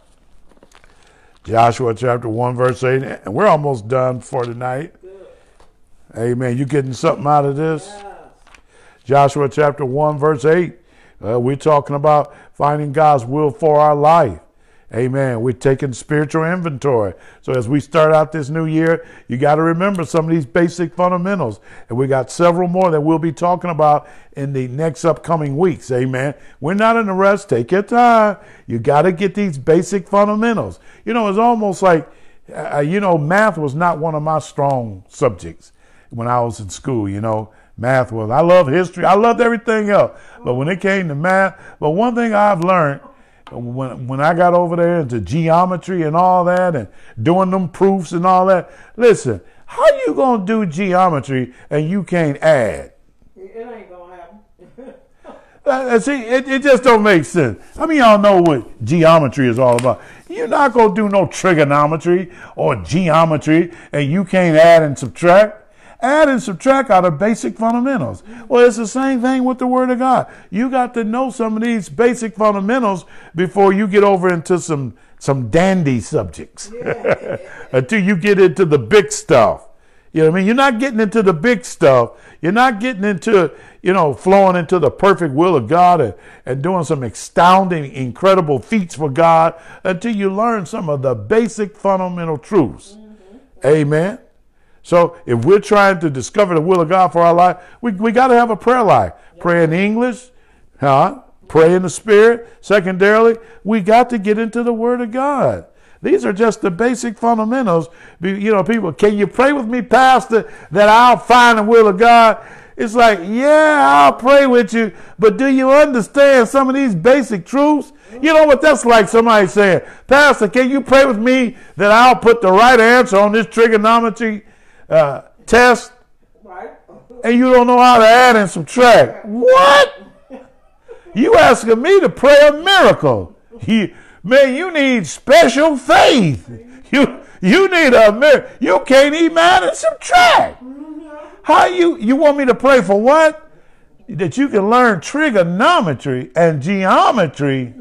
Joshua chapter 1, verse 8. And we're almost done for tonight. Amen. You getting something out of this? Yeah. Joshua chapter 1, verse 8. We're talking about finding God's will for our life. Amen. We're taking spiritual inventory. So as we start out this new year, you got to remember some of these basic fundamentals. And we got several more that we'll be talking about in the next upcoming weeks. Amen. We're not in a rush. Take your time. You got to get these basic fundamentals. It's almost like, math was not one of my strong subjects when I was in school. Math was, I love history. I loved everything else. But when it came to math, but one thing I've learned when I got over there into geometry and all that and doing them proofs and all that, listen, how you going to do geometry and you can't add? It ain't going to happen. See, it just don't make sense. I mean, y'all know what geometry is all about. You're not going to do no trigonometry or geometry and you can't add and subtract. Add and subtract are the basic fundamentals. Well, it's the same thing with the Word of God. You got to know some of these basic fundamentals before you get over into some dandy subjects. Yeah. Until you get into the big stuff. You know what I mean? You're not getting into the big stuff. You're not getting into, flowing into the perfect will of God and doing some astounding, incredible feats for God until you learn some of the basic fundamental truths. Mm-hmm. Amen. So if we're trying to discover the will of God for our life, we got to have a prayer life. Yep. Pray in English, pray in the Spirit. Secondarily, we got to get into the Word of God. These are just the basic fundamentals. People, can you pray with me, Pastor, that I'll find the will of God? It's like, yeah, I'll pray with you, but do you understand some of these basic truths? You know what that's like, somebody saying, Pastor, can you pray with me that I'll put the right answer on this trigonometry test, right? And you don't know how to add and subtract. What? You asking me to pray a miracle? Man, you need special faith. You need a miracle. You can't even add and subtract. How you want me to pray for what? That you can learn trigonometry and geometry.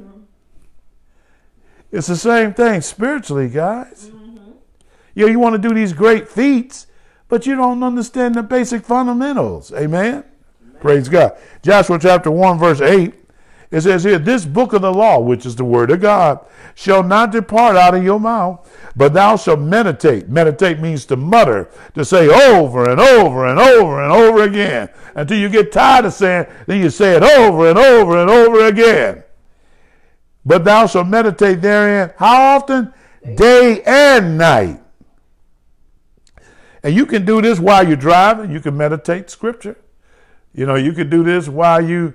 It's the same thing spiritually, guys. You want to do these great feats, but you don't understand the basic fundamentals. Amen? Praise God. Joshua chapter 1, verse 8. It says here, this book of the law, which is the word of God, shall not depart out of your mouth, but thou shalt meditate. Meditate means to mutter, to say over and over and over and over again. Until you get tired of saying, then you say it over and over and over again. But thou shalt meditate therein. How often? Day and night. And you can do this while you're driving. You can meditate scripture. You can do this while you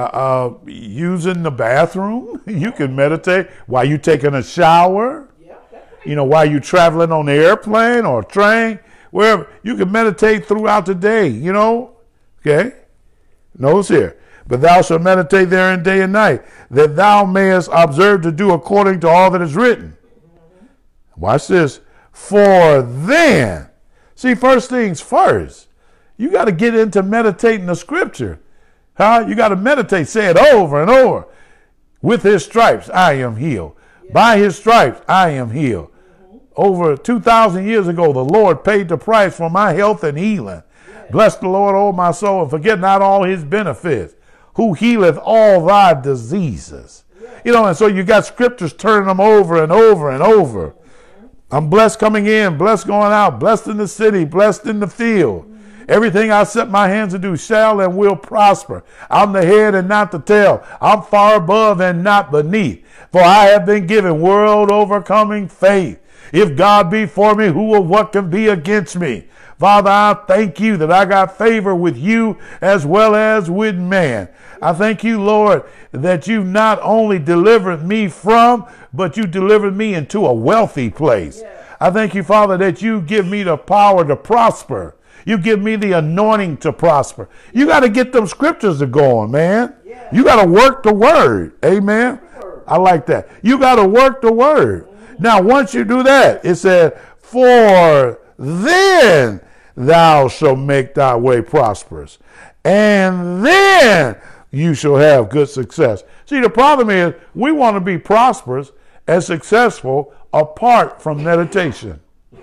using the bathroom. You can meditate while you're taking a shower. While you're traveling on the airplane or train, wherever. You can meditate throughout the day, Okay? Notice here. But thou shalt meditate therein day and night, that thou mayest observe to do according to all that is written. Watch this. For then, see, first things first, you got to get into meditating the scripture. You got to meditate, say it over and over. With his stripes, I am healed. Yeah. By his stripes, I am healed. Mm-hmm. Over 2,000 years ago, the Lord paid the price for my health and healing. Yeah. Bless the Lord, O my soul, and forget not all his benefits, who healeth all thy diseases. Yeah. And so you got scriptures turning them over and over and over. I'm blessed coming in, blessed going out, blessed in the city, blessed in the field. Everything I set my hands to do shall and will prosper. I'm the head and not the tail. I'm far above and not beneath. For I have been given world overcoming faith. If God be for me, who or what can be against me? Father, I thank you that I got favor with you as well as with man. I thank you, Lord, that you not only delivered me from, but you delivered me into a wealthy place. Yeah. I thank you, Father, that you give me the power to prosper. You give me the anointing to prosper. You got to get them scriptures to going, man. Yeah. You got to work the word. Amen. I like that. You got to work the word. Now, once you do that, it said, for then thou shalt make thy way prosperous, and then you shall have good success. See, the problem is we want to be prosperous and successful apart from meditation.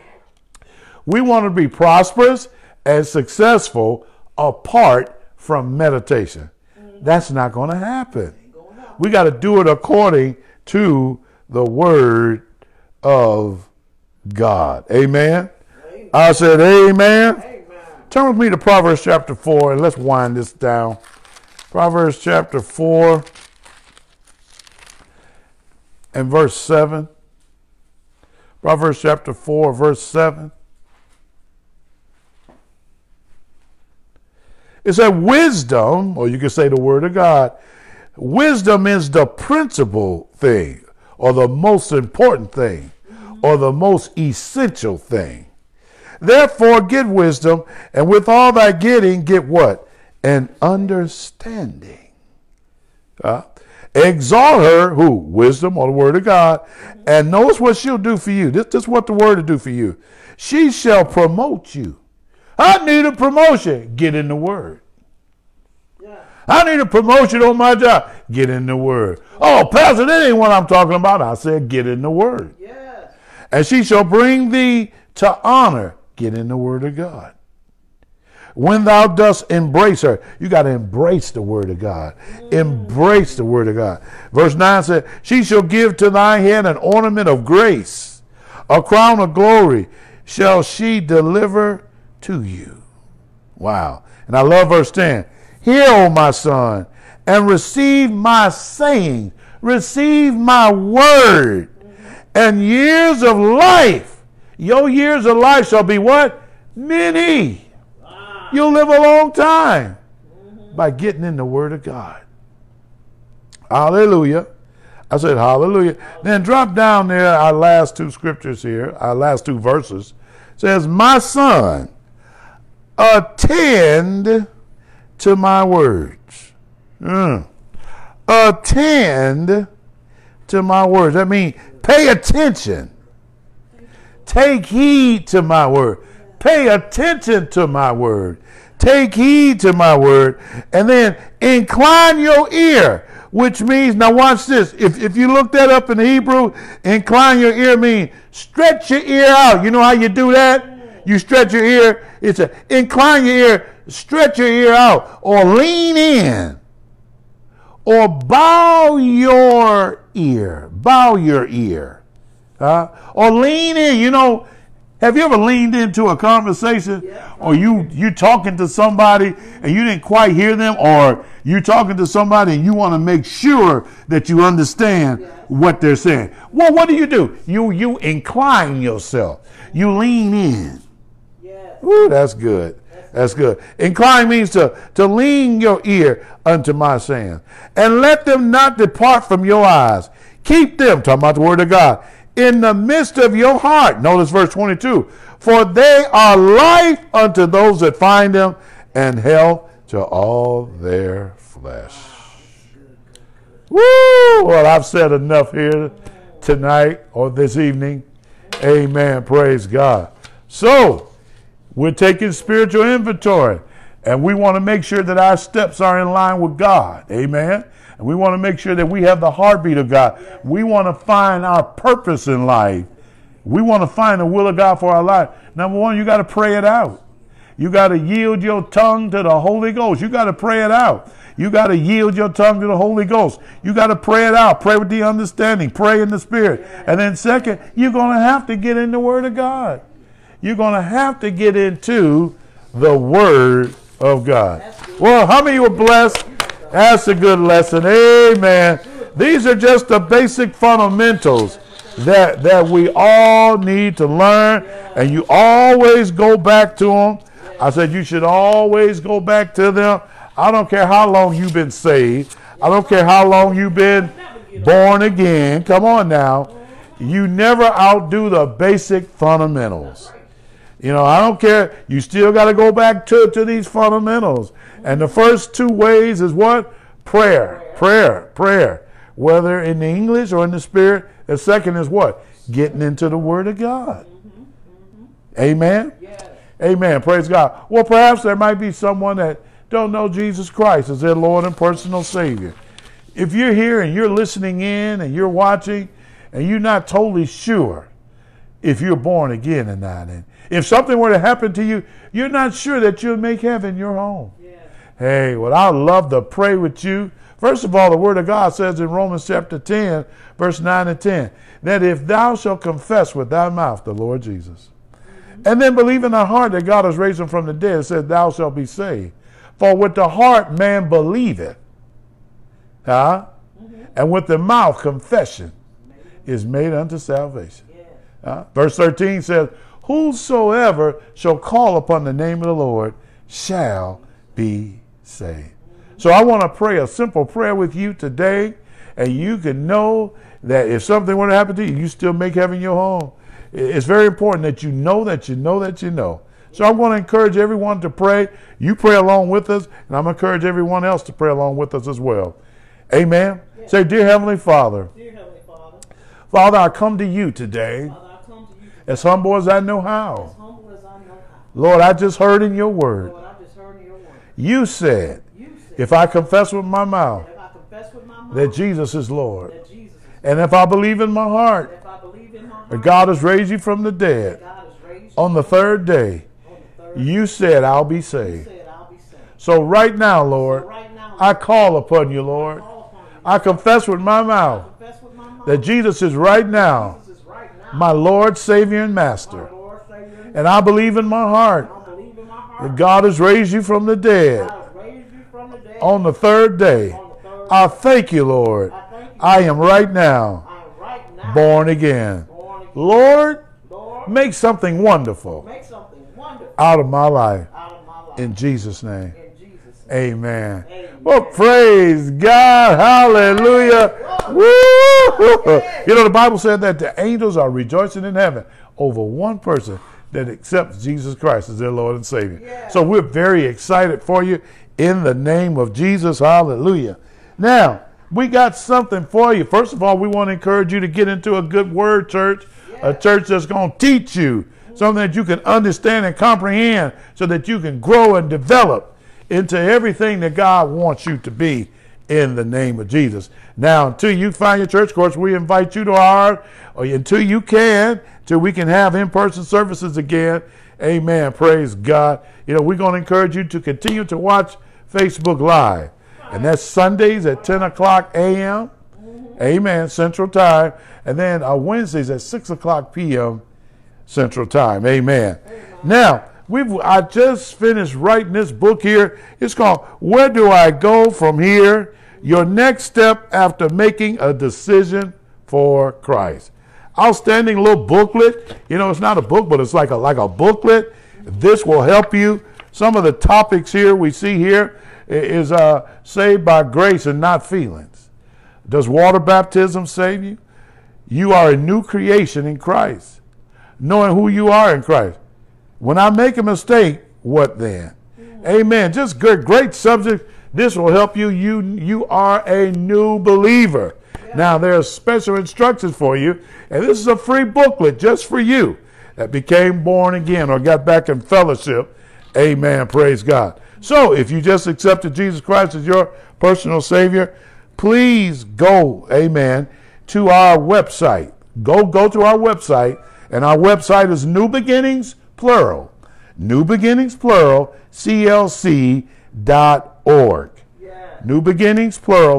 We want to be prosperous and successful apart from meditation. That's not going to happen. We got to do it according to the word of God. Amen. I said amen. Amen. Turn with me to Proverbs chapter 4 and let's wind this down. Proverbs chapter 4 and verse 7. Proverbs chapter 4 verse 7. It said wisdom, or you can say the word of God. Wisdom is the principal thing, or the most important thing, or the most essential thing. Therefore, get wisdom, and with all thy getting, get what? An understanding. Exalt her, who? Wisdom, or the word of God. And notice what she'll do for you. This is what the word will do for you. She shall promote you. I need a promotion. Get in the word. I need a promotion on my job. Get in the word. Oh, Pastor, that ain't what I'm talking about. I said, get in the word. Yes. And she shall bring thee to honor. Get in the word of God. When thou dost embrace her, you got to embrace the word of God. Embrace the word of God. Verse 9 says, she shall give to thy head an ornament of grace. A crown of glory shall she deliver to you. Wow. And I love verse 10. Hear, O my son, and receive my saying. Receive my word. And years of life. Your years of life shall be what? Many. You'll live a long time by getting in the word of God. Hallelujah. I said hallelujah. Then drop down there our last two scriptures here, our last two verses. It says, my son, attend to my words. Attend to my words. That means pay attention. Take heed to my word. Pay attention to my word. Take heed to my word. And then incline your ear, which means, now watch this. If you look that up in Hebrew, incline your ear means stretch your ear out. You know how you do that? You stretch your ear. It's a incline your ear, stretch your ear out, or lean in, or bow your ear. Bow your ear. Or lean in. You know, have you ever leaned into a conversation, or you talking to somebody and you didn't quite hear them, or you talking to somebody and you want to make sure that you understand what they're saying? Well, what do? You incline yourself. You lean in. Ooh, that's good. That's good. Incline means to lean your ear unto my saying. And let them not depart from your eyes. Keep them, talking about the word of God, in the midst of your heart. Notice verse 22. For they are life unto those that find them, and health to all their flesh. Woo! Well, I've said enough here tonight or this evening. Amen. Praise God. So, we're taking spiritual inventory, and we want to make sure that our steps are in line with God. Amen. And we want to make sure that we have the heartbeat of God. We want to find our purpose in life. We want to find the will of God for our life. Number one, you got to pray it out. You got to yield your tongue to the Holy Ghost. You got to pray it out. You got to yield your tongue to the Holy Ghost. You got to pray it out. Pray with the understanding. Pray in the Spirit. And then second, you're going to have to get in the Word of God. You're going to have to get into the Word of God. Well, how many were blessed? That's a good lesson. Amen. These are just the basic fundamentals that we all need to learn, and you always go back to them. I said you should always go back to them. I don't care how long you've been saved. I don't care how long you've been born again. Come on now. You never outdo the basic fundamentals. You know, I don't care. You still got to go back to these fundamentals. And the first two ways is what? Prayer. Prayer. Prayer. Whether in the English or in the Spirit. The second is what? Getting into the Word of God. Amen? Yes. Amen. Praise God. Well, perhaps there might be someone that don't know Jesus Christ as their Lord and personal Savior. If you're here and you're listening in and you're watching and you're not totally sure if you're born again or not, and if something were to happen to you, you're not sure that you'll make heaven your home. Yeah. Hey, well, I'd love to pray with you. First of all, the Word of God says in Romans chapter 10, verse 9 and 10, that if thou shalt confess with thy mouth the Lord Jesus, and then believe in thy heart that God has raised him from the dead, it says thou shalt be saved. For with the heart man believeth, and with the mouth confession is made unto salvation. Verse 13 says, whosoever shall call upon the name of the Lord shall be saved. So I want to pray a simple prayer with you today, and you can know that if something were to happen to you, you still make heaven your home. It's very important that you know that you know that you know. So I'm going to encourage everyone to pray. You pray along with us, and I'm going to encourage everyone else to pray along with us as well. Amen. Yes. Say, Dear Heavenly Father. Dear Heavenly Father. Father, I come to you today. Father, I come to you today. As humble as I know how. As humble as I know how. Lord, I just heard in your word. Lord, I just heard in your word. You said, if I confess with my mouth that Jesus is Lord, and if I believe in my heart that God has raised you from the dead on the third day, you said I'll be saved. So right now, Lord, I call upon you, Lord. I confess with my mouth that Jesus is right now my Lord, Savior, and Master. And I believe in my heart that God has raised you from the dead on the third day. I thank you, Lord. I am right now born again. Lord, make something wonderful out of my life. In Jesus' name. Amen. Well, praise God. Hallelujah. Woo! You know, the Bible said that the angels are rejoicing in heaven over one person that accepts Jesus Christ as their Lord and Savior. So we're very excited for you in the name of Jesus. Hallelujah. Now, we got something for you. First of all, we want to encourage you to get into a good word church, a church that's going to teach you something that you can understand and comprehend so that you can grow and develop into everything that God wants you to be in the name of Jesus. Now, until you find your church, of course, we invite you to ours, or until you can, till we can have in-person services again. Amen. Praise God. You know, we're going to encourage you to continue to watch Facebook Live. And that's Sundays at 10 o'clock a.m. Amen. Central Time. And then Wednesdays at 6 o'clock p.m. Central Time. Amen. Now, I just finished writing this book here. It's called Where Do I Go From Here? Your Next Step After Making a Decision for Christ. Outstanding little booklet. You know, it's not a book, but it's like a booklet. This will help you. Some of the topics here we see here is saved by grace and not feelings. Does water baptism save you? You are a new creation in Christ. Knowing who you are in Christ. When I make a mistake, what then? Amen. Just great subject. This will help you. You are a new believer. Yeah. Now, there are special instructions for you. And this is a free booklet just for you that became born again or got back in fellowship. Amen. Praise God. So if you just accepted Jesus Christ as your personal Savior, please go, amen, to our website. Go to our website. And our website is New Beginnings, plural. New Beginnings, plural, CLC.org. Yeah. New Beginnings, plural,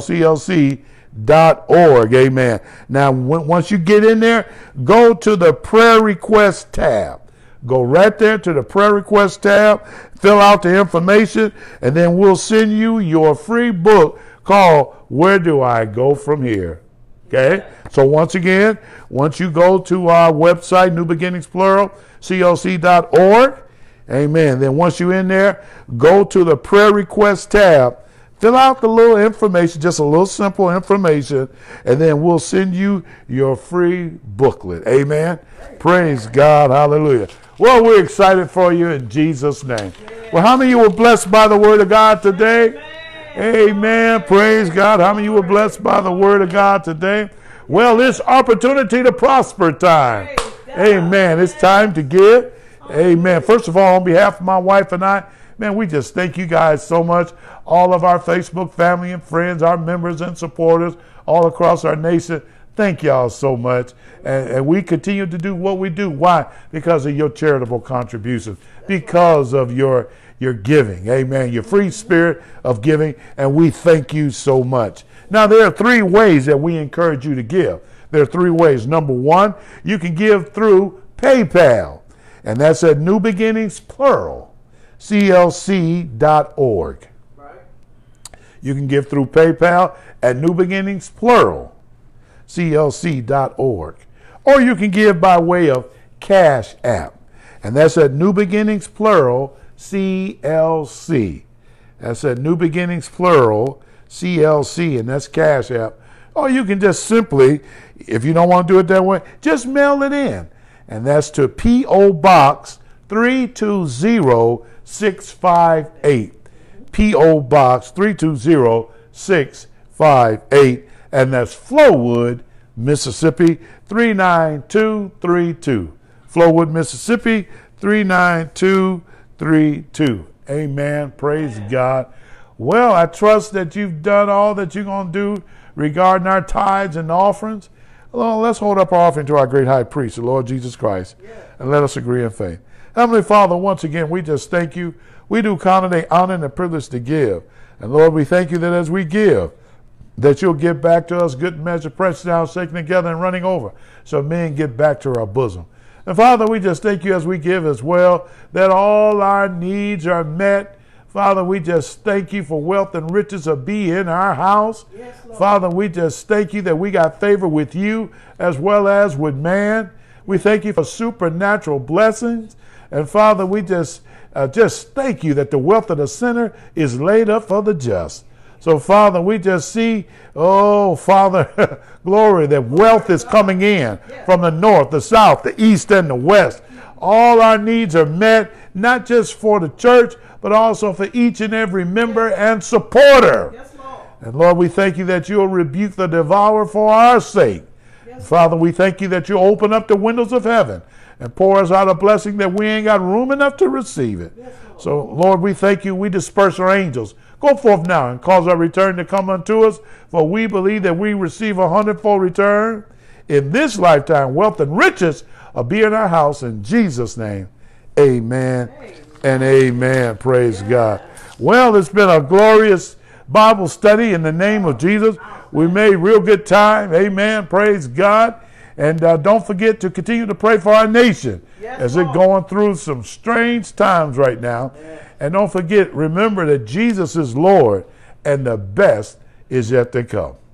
CLC.org. Amen. Now, once you get in there, go to the prayer request tab. Go right there to the prayer request tab, fill out the information, and then we'll send you your free book called Where Do I Go From Here? Okay? So once again, once you go to our website, New Beginnings, plural, CLC.org, amen. Then once you're in there, go to the prayer request tab, fill out the little information, just a little simple information, and then we'll send you your free booklet. Amen. Praise God. Hallelujah. Well, we're excited for you in Jesus' name. Well, how many of you were blessed by the word of God today? Amen. Praise God. How many of you were blessed by the word of God today? Well, it's opportunity to prosper time. Amen. It's time to give. Amen. First of all, on behalf of my wife and I, man, we just thank you guys so much. All of our Facebook family and friends, our members and supporters all across our nation. Thank y'all so much. And we continue to do what we do. Why? Because of your charitable contributions. Because of your giving. Amen. Your free spirit of giving. And we thank you so much. Now, there are three ways that we encourage you to give. There are three ways. Number one, you can give through PayPal. And that's at New Beginnings, plural, CLC.org. Right. You can give through PayPal at New Beginnings, plural, CLC.org. Or you can give by way of Cash App. And that's at New Beginnings, plural, CLC. That's at New Beginnings Plural, CLC, and that's Cash App. Or you can just simply, if you don't want to do it that way, just mail it in. And that's to P.O. Box 320658. P.O. Box 320658. And that's Flowood, Mississippi 39232. Flowood, Mississippi 39232. Amen. Praise God. Well, I trust that you've done all that you're going to do regarding our tithes and offerings. Well, let's hold up our offering to our great high priest, the Lord Jesus Christ, and let us agree in faith. Heavenly Father, once again, we just thank you. We do count it an honor and a privilege to give. And Lord, we thank you that as we give, that you'll give back to us good measure, pressed down, shaken together, and running over, so men get back to our bosom. And Father, we just thank you as we give as well, that all our needs are met. Father, we just thank you for wealth and riches to be in our house. Yes, Father, we just thank you that we got favor with you as well as with man. We thank you for supernatural blessings. And Father, we just thank you that the wealth of the sinner is laid up for the just. So, Father, we just see, oh, Father, glory, that wealth is coming in from the north, the south, the east, and the west. All our needs are met, not just for the church, but also for each and every member and supporter. Yes, Lord. And, Lord, we thank you that you'll rebuke the devourer for our sake. Yes, Father, we thank you that you'll open up the windows of heaven and pour us out a blessing that we ain't got room enough to receive it. Yes, Lord. So, Lord, we thank you. We disperse our angels. Go forth now and cause our return to come unto us, for we believe that we receive 100-fold return in this lifetime. Wealth and riches will be in our house. In Jesus' name, amen, and amen. Praise God. Well, it's been a glorious Bible study in the name of Jesus. We made real good time. Amen. Praise God. And don't forget to continue to pray for our nation as it's going through some strange times right now. And don't forget, remember that Jesus is Lord and the best is yet to come.